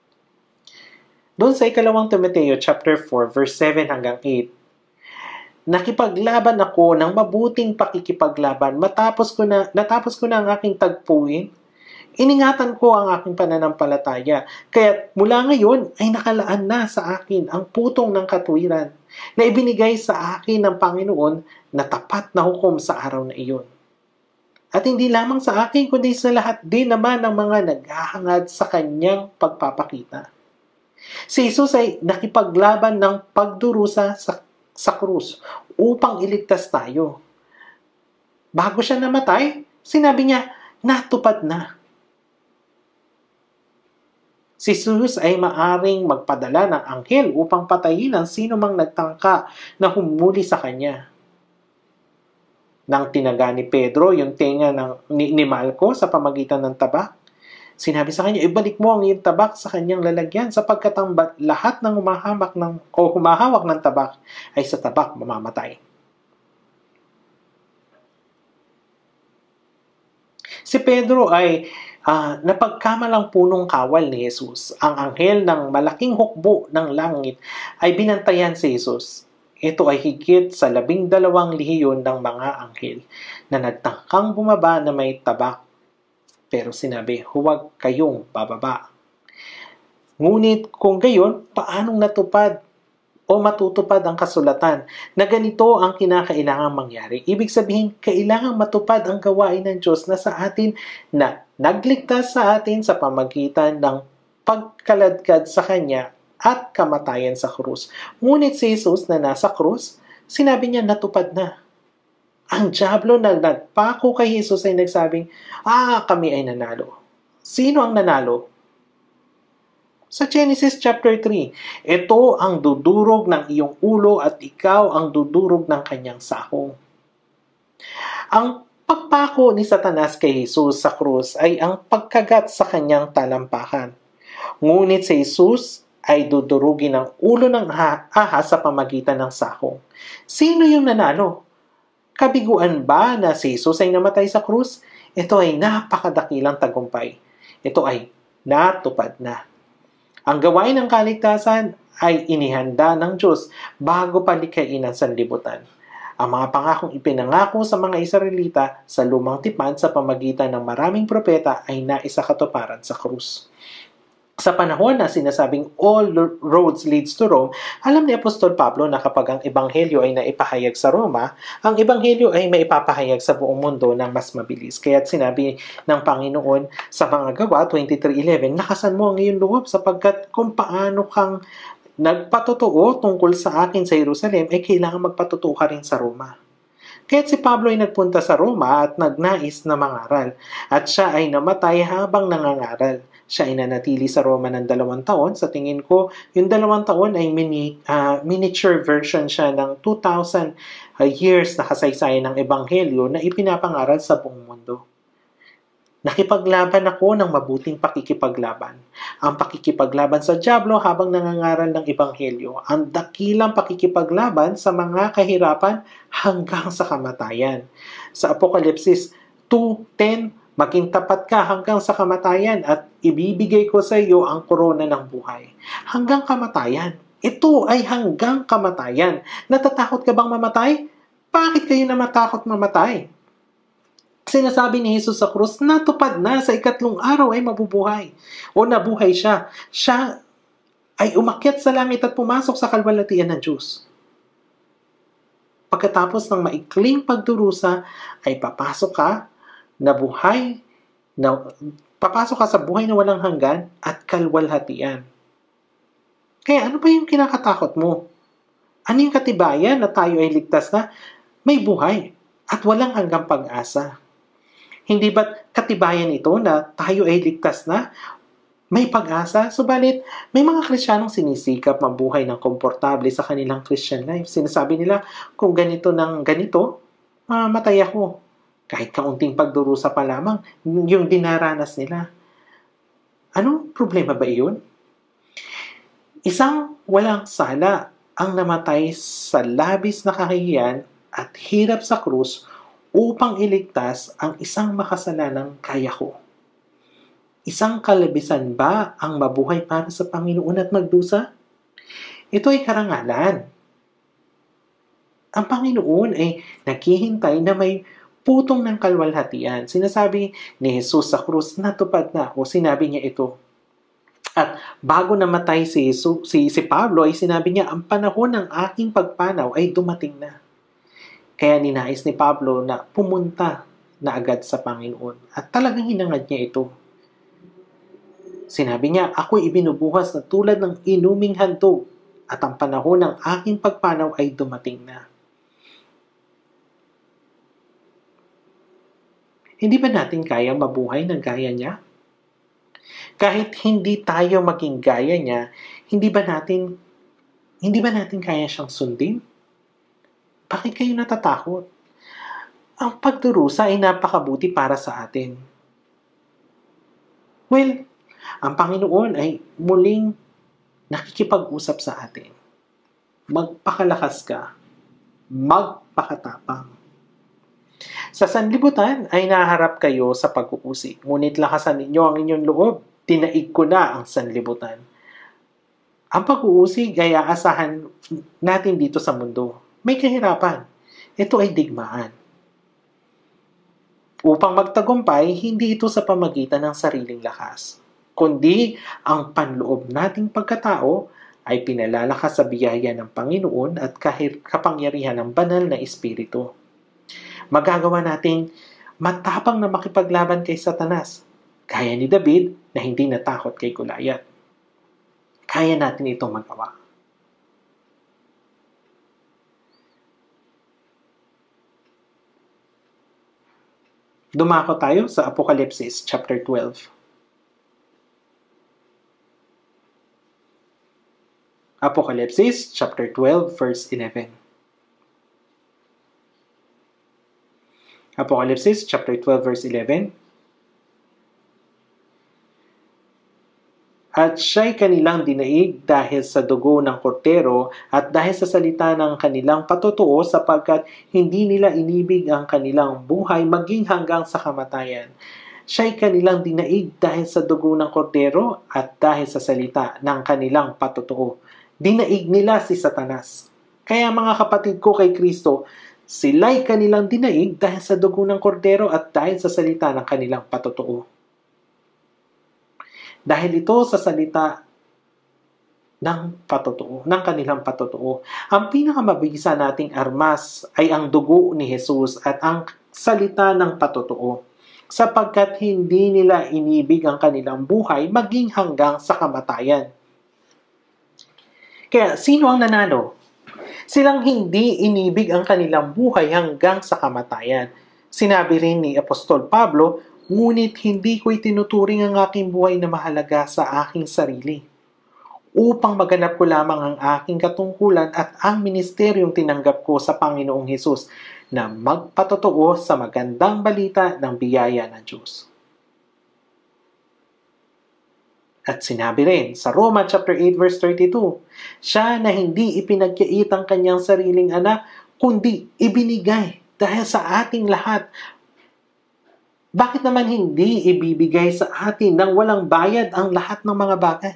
Doon sa ikalawang Timoteo chapter four verse seven hanggang eight, nakipaglaban ako ng mabuting pakikipaglaban matapos ko na natapos ko na ang aking tagpuin. Iningatan ko ang aking pananampalataya, kaya mula ngayon ay nakalaan na sa akin ang putong ng katuwiran na ibinigay sa akin ng Panginoon na tapat na hukom sa araw na iyon. At hindi lamang sa akin, kundi sa lahat din naman ng mga naghahangad sa kanyang pagpapakita. Si Jesus ay nakipaglaban ng pagdurusa sa, sa krus upang iligtas tayo. Bago siya namatay, sinabi niya, natupad na. Si Jesus ay maaring magpadala ng anghel upang patayin ang sino mang nagtangka na humuli sa kanya. Nang tinaga ni Pedro yung tenga ng, ni, ni Malco sa pamagitan ng tabak, sinabi sa kanya, ibalik mo ang iyong tabak sa kanyang lalagyan sapagkat ang lahat ng humahamak ng, o humahawak ng tabak ay sa tabak mamamatay. Si Pedro ay uh, napagkamalang punong kawal ni Jesus. Ang anghel ng malaking hukbo ng langit ay binantayan si Jesus. Ito ay higit sa labing dalawang lehiyon ng mga anghel na nagtangkang bumaba na may tabak. Pero sinabi, huwag kayong bababa. Ngunit kung gayon, paanong natupad o matutupad ang kasulatan na ganito ang kinakailangang mangyari? Ibig sabihin, kailangang matupad ang gawain ng Diyos na sa atin na nagligtas sa atin sa pamagitan ng pagkaladkad sa Kanya at kamatayan sa krus. Ngunit si Jesus na nasa krus, sinabi niya natupad na. Ang dyablo na nagpako kay Jesus ay nagsabing, ah, kami ay nanalo. Sino ang nanalo? Sa Genesis chapter three, ito ang dudurog ng iyong ulo at ikaw ang dudurog ng kanyang sakong. Ang pagpako ni Satanas kay Jesus sa krus ay ang pagkagat sa kanyang talampakan. Ngunit si Jesus ay dudurugin ng ulo ng ahas sa pamagitan ng sakong. Sino yung nanalo? Kabiguan ba na si Jesus ay namatay sa krus? Ito ay napakadakilang tagumpay. Ito ay natupad na. Ang gawain ng kaligtasan ay inihanda ng Diyos bago palikhain ang sanlibutan. Ang mga pangakong ipinangako sa mga Israelita sa lumang tipan sa pamagitan ng maraming propeta ay naisakatuparan sa krus. Sa panahon na sinasabing all roads leads to Rome, alam ni Apostol Pablo na kapag ang ebanghelyo ay naipahayag sa Roma, ang ebanghelyo ay maipapahayag sa buong mundo ng mas mabilis. Kaya't sinabi ng Panginoon sa mga gawa twenty-three eleven, lakasan mo ang iyong loob sapagkat kung paano kang nagpatotoo tungkol sa akin sa Jerusalem, ay kailangan magpatotoo ka rin sa Roma. Kaya't si Pablo ay nagpunta sa Roma at nagnais na mangaral. At siya ay namatay habang nangangaral. Siya ay nanatili sa Roma ng dalawang taon. Sa tingin ko, yung dalawang taon ay mini, uh, miniature version siya ng two thousand uh, years na kasaysayan ng Ebanghelyo na ipinapangaral sa buong mundo. Nakipaglaban ako ng mabuting pakikipaglaban. Ang pakikipaglaban sa dyablo habang nangangaral ng Ebanghelyo. Ang dakilang pakikipaglaban sa mga kahirapan hanggang sa kamatayan. Sa Apokalipsis two ten, maging tapat ka hanggang sa kamatayan at ibibigay ko sa iyo ang korona ng buhay. Hanggang kamatayan. Ito ay hanggang kamatayan. Natatakot ka bang mamatay? Bakit kayo na matakot mamatay? Sinasabi ni Jesus sa krus, natupad na, sa ikatlong araw ay mabubuhay. O nabuhay siya. Siya ay umakyat sa langit at pumasok sa kalwalhatian ng Diyos. Pagkatapos ng maikling pagdurusa, ay papasok ka na buhay, na, papasok ka sa buhay na walang hanggan at kalwalhatian. Kaya ano ba yung kinakatakot mo? Ano yung katibayan na tayo ay ligtas na? May buhay at walang hanggang pag-asa. Hindi ba't katibayan ito na tayo ay ligtas na? May pag-asa? Subalit, may mga Kristiyanong sinisikap mabuhay ng komportable sa kanilang Christian life. Sinasabi nila, kung ganito ng ganito, mamatay ako. Kahit kaunting pagdurusa pa lamang, yung dinaranas nila. Anong problema ba iyon? Isang walang sala ang namatay sa labis na kahihiyan at hirap sa krus upang iligtas ang isang makasalanang kaya ko. Isang kalabisan ba ang mabuhay para sa Panginoon at magdusa? Ito ay karangalan. Ang Panginoon ay naghihintay na may putong ng kalwalhatian. Sinasabi ni Jesus sa krus, natupad na, o sinabi niya ito. At bago namatay si, Jesus, si, si Pablo, ay sinabi niya, ang panahon ng aking pagpanaw ay dumating na. Kaya ninais ni Pablo na pumunta na agad sa Panginoon. At talagang hinangad niya ito. Sinabi niya, ako'y ibinubuhas na tulad ng inuming handog at ang panahon ng aking pagpanaw ay dumating na. Hindi ba natin kaya mabuhay ng gaya niya? Kahit hindi tayo maging gaya niya, hindi ba natin, hindi ba natin kaya siyang sundin? Bakit kayo natatakot? Ang pagdurusa ay napakabuti para sa atin. Well, ang Panginoon ay muling nakikipag-usap sa atin. Magpakalakas ka. Magpakatapang. Sa sanlibutan ay naharap kayo sa pag-uusig. Ngunit lakasan ninyo ang inyong loob. Tinaig ko na ang sanlibutan. Ang pag-uusig ay aasahan natin dito sa mundo. May kahirapan. Ito ay digmaan. Upang magtagumpay, hindi ito sa pamagitan ng sariling lakas, kundi ang panloob nating pagkatao ay pinalalakas sa biyaya ng Panginoon at kahit kapangyarihan ng banal na Espiritu. Magagawa nating matapang na makipaglaban kay Satanas, gaya ni David na hindi natakot kay Goliath. Kaya natin itong magawa. Dumako tayo sa Apokalipsis chapter twelve. Apokalipsis chapter twelve verse eleven. Apocalypse chapter twelve verse eleven. At siya'y kanilang dinaig dahil sa dugo ng kordero at dahil sa salita ng kanilang patutuo, sapagkat hindi nila inibig ang kanilang buhay maging hanggang sa kamatayan. Siya'y kanilang dinaig dahil sa dugo ng kordero at dahil sa salita ng kanilang patutuo. Dinaig nila si Satanas. Kaya mga kapatid ko kay Kristo, sila'y kanilang dinaig dahil sa dugo ng kordero at dahil sa salita ng kanilang patutuo. Dahil ito sa salita ng patutuo, ng kanilang patutuo. Ang pinakamabisa nating armas ay ang dugo ni Jesus at ang salita ng patutuo, sapagkat hindi nila inibig ang kanilang buhay maging hanggang sa kamatayan. Kaya sino ang nanalo? Silang hindi inibig ang kanilang buhay hanggang sa kamatayan. Sinabi rin ni Apostol Pablo, ngunit hindi ko itinuturing ang aking buhay na mahalaga sa aking sarili, upang maganap ko lamang ang aking katungkulan at ang ministeryong tinanggap ko sa Panginoong Hesus na magpatotoo sa magandang balita ng biyaya ng Diyos. At sinabi rin sa Roma chapter eight verse thirty-two, siya na hindi ipinagkait ang kanyang sariling anak, kundi ibinigay dahil sa ating lahat. Bakit naman hindi ibibigay sa atin nang walang bayad ang lahat ng mga bagay?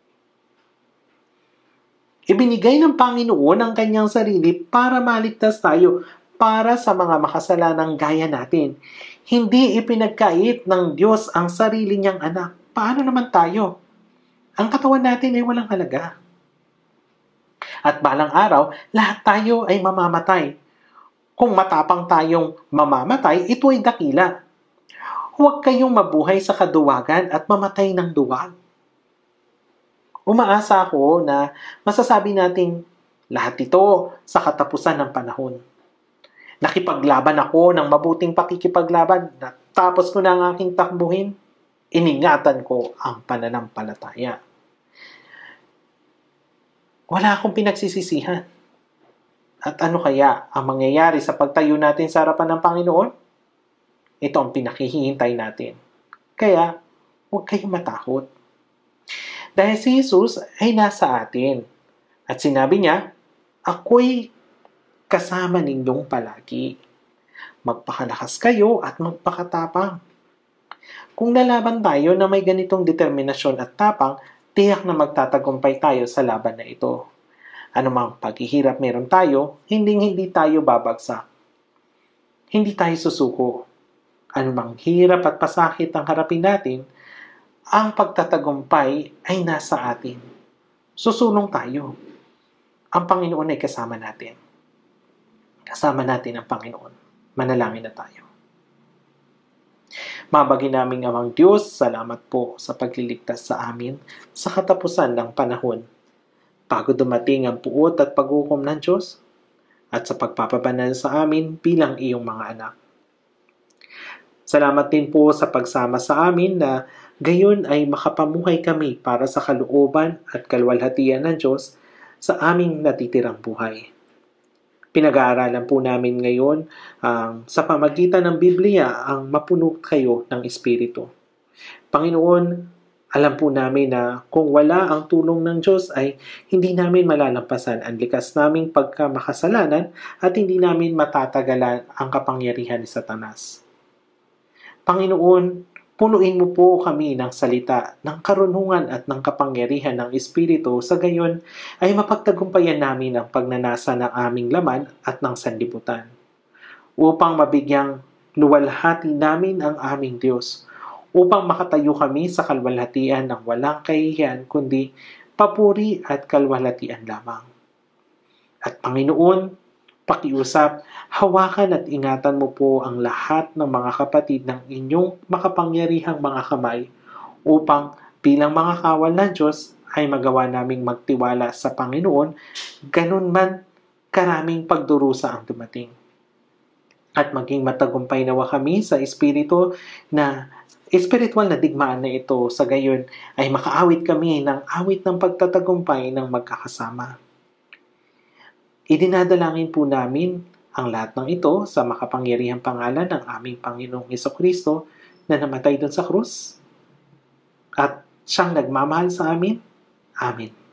Ibinigay ng Panginoon ang kanyang sarili para maligtas tayo, para sa mga makasalanang gaya natin. Hindi ipinagkait ng Diyos ang sarili niyang anak. Paano naman tayo? Ang katawan natin ay walang halaga. At balang araw, lahat tayo ay mamamatay. Kung matapang tayong mamamatay, ito ay dakila. Huwag kayong mabuhay sa kaduwagan at mamatay ng duwag. Umaasa ako na masasabi natin lahat ito sa katapusan ng panahon. Nakipaglaban ako ng mabuting pakikipaglaban, natapos ko na ang aking takbuhin, iningatan ko ang pananampalataya. Wala akong pinagsisisihan. At ano kaya ang mangyayari sa pagtayo natin sa harapan ng Panginoon? Ito ang pinakihintay natin. Kaya, huwag kayong matakot. Dahil si Jesus ay nasa atin. At sinabi niya, ako'y kasama ninyong palagi. Magpakalakas kayo at magpakatapang. Kung lalaban tayo na may ganitong determinasyon at tapang, tiyak na magtatagumpay tayo sa laban na ito. Anumang paghihirap meron tayo, hinding-hindi tayo babagsak. Hindi tayo susuko. Anumang hirap at pasakit ang harapin natin, ang pagtatagumpay ay nasa atin. Susulong tayo. Ang Panginoon ay kasama natin. Kasama natin ang Panginoon. Manalangin na tayo. Mabagi naming Amang Diyos, salamat po sa pagliligtas sa amin sa katapusan ng panahon. Bago dumating ang puot at paghukom ng Diyos, at sa pagpapabanal sa amin bilang iyong mga anak. Salamat din po sa pagsama sa amin na gayon ay makapamuhay kami para sa kalooban at kalwalhatian ng Diyos sa aming natitirang buhay. Pinag-aaralan po namin ngayon um, sa pamagitan ng Biblia ang mapuno kayo ng Espiritu. Panginoon, alam po namin na kung wala ang tulong ng Diyos ay hindi namin malalampasan ang likas naming pagkamakasalanan at hindi namin matatagalan ang kapangyarihan ni Satanas. Panginoon, punuin mo po kami ng salita, ng karunungan at ng kapangyarihan ng Espiritu, sa gayon ay mapagtagumpayan namin ang pagnanasa ng aming laman at ng sanlibutan, upang mabigyang luwalhati namin ang aming Diyos, upang makatayo kami sa kalwalhatian ng walang kahihiyan, kundi papuri at kalwalhatian lamang. At Panginoon, pakiusap, hawakan at ingatan mo po ang lahat ng mga kapatid ng inyong makapangyarihang mga kamay upang bilang mga kawal ng Diyos ay magawa naming magtiwala sa Panginoon, ganun man karaming pagdurusa ang dumating. At maging matagumpay nawa kami sa Espiritu na espiritual na digmaan na ito, sa gayon ay makaawit kami ng awit ng pagtatagumpay ng magkakasama. Idinadalangin po namin Ang lahat ng ito sa makapangyarihang pangalan ng aming Panginoong Hesukristo na namatay doon sa krus at siyang nagmamahal sa amin. Amen.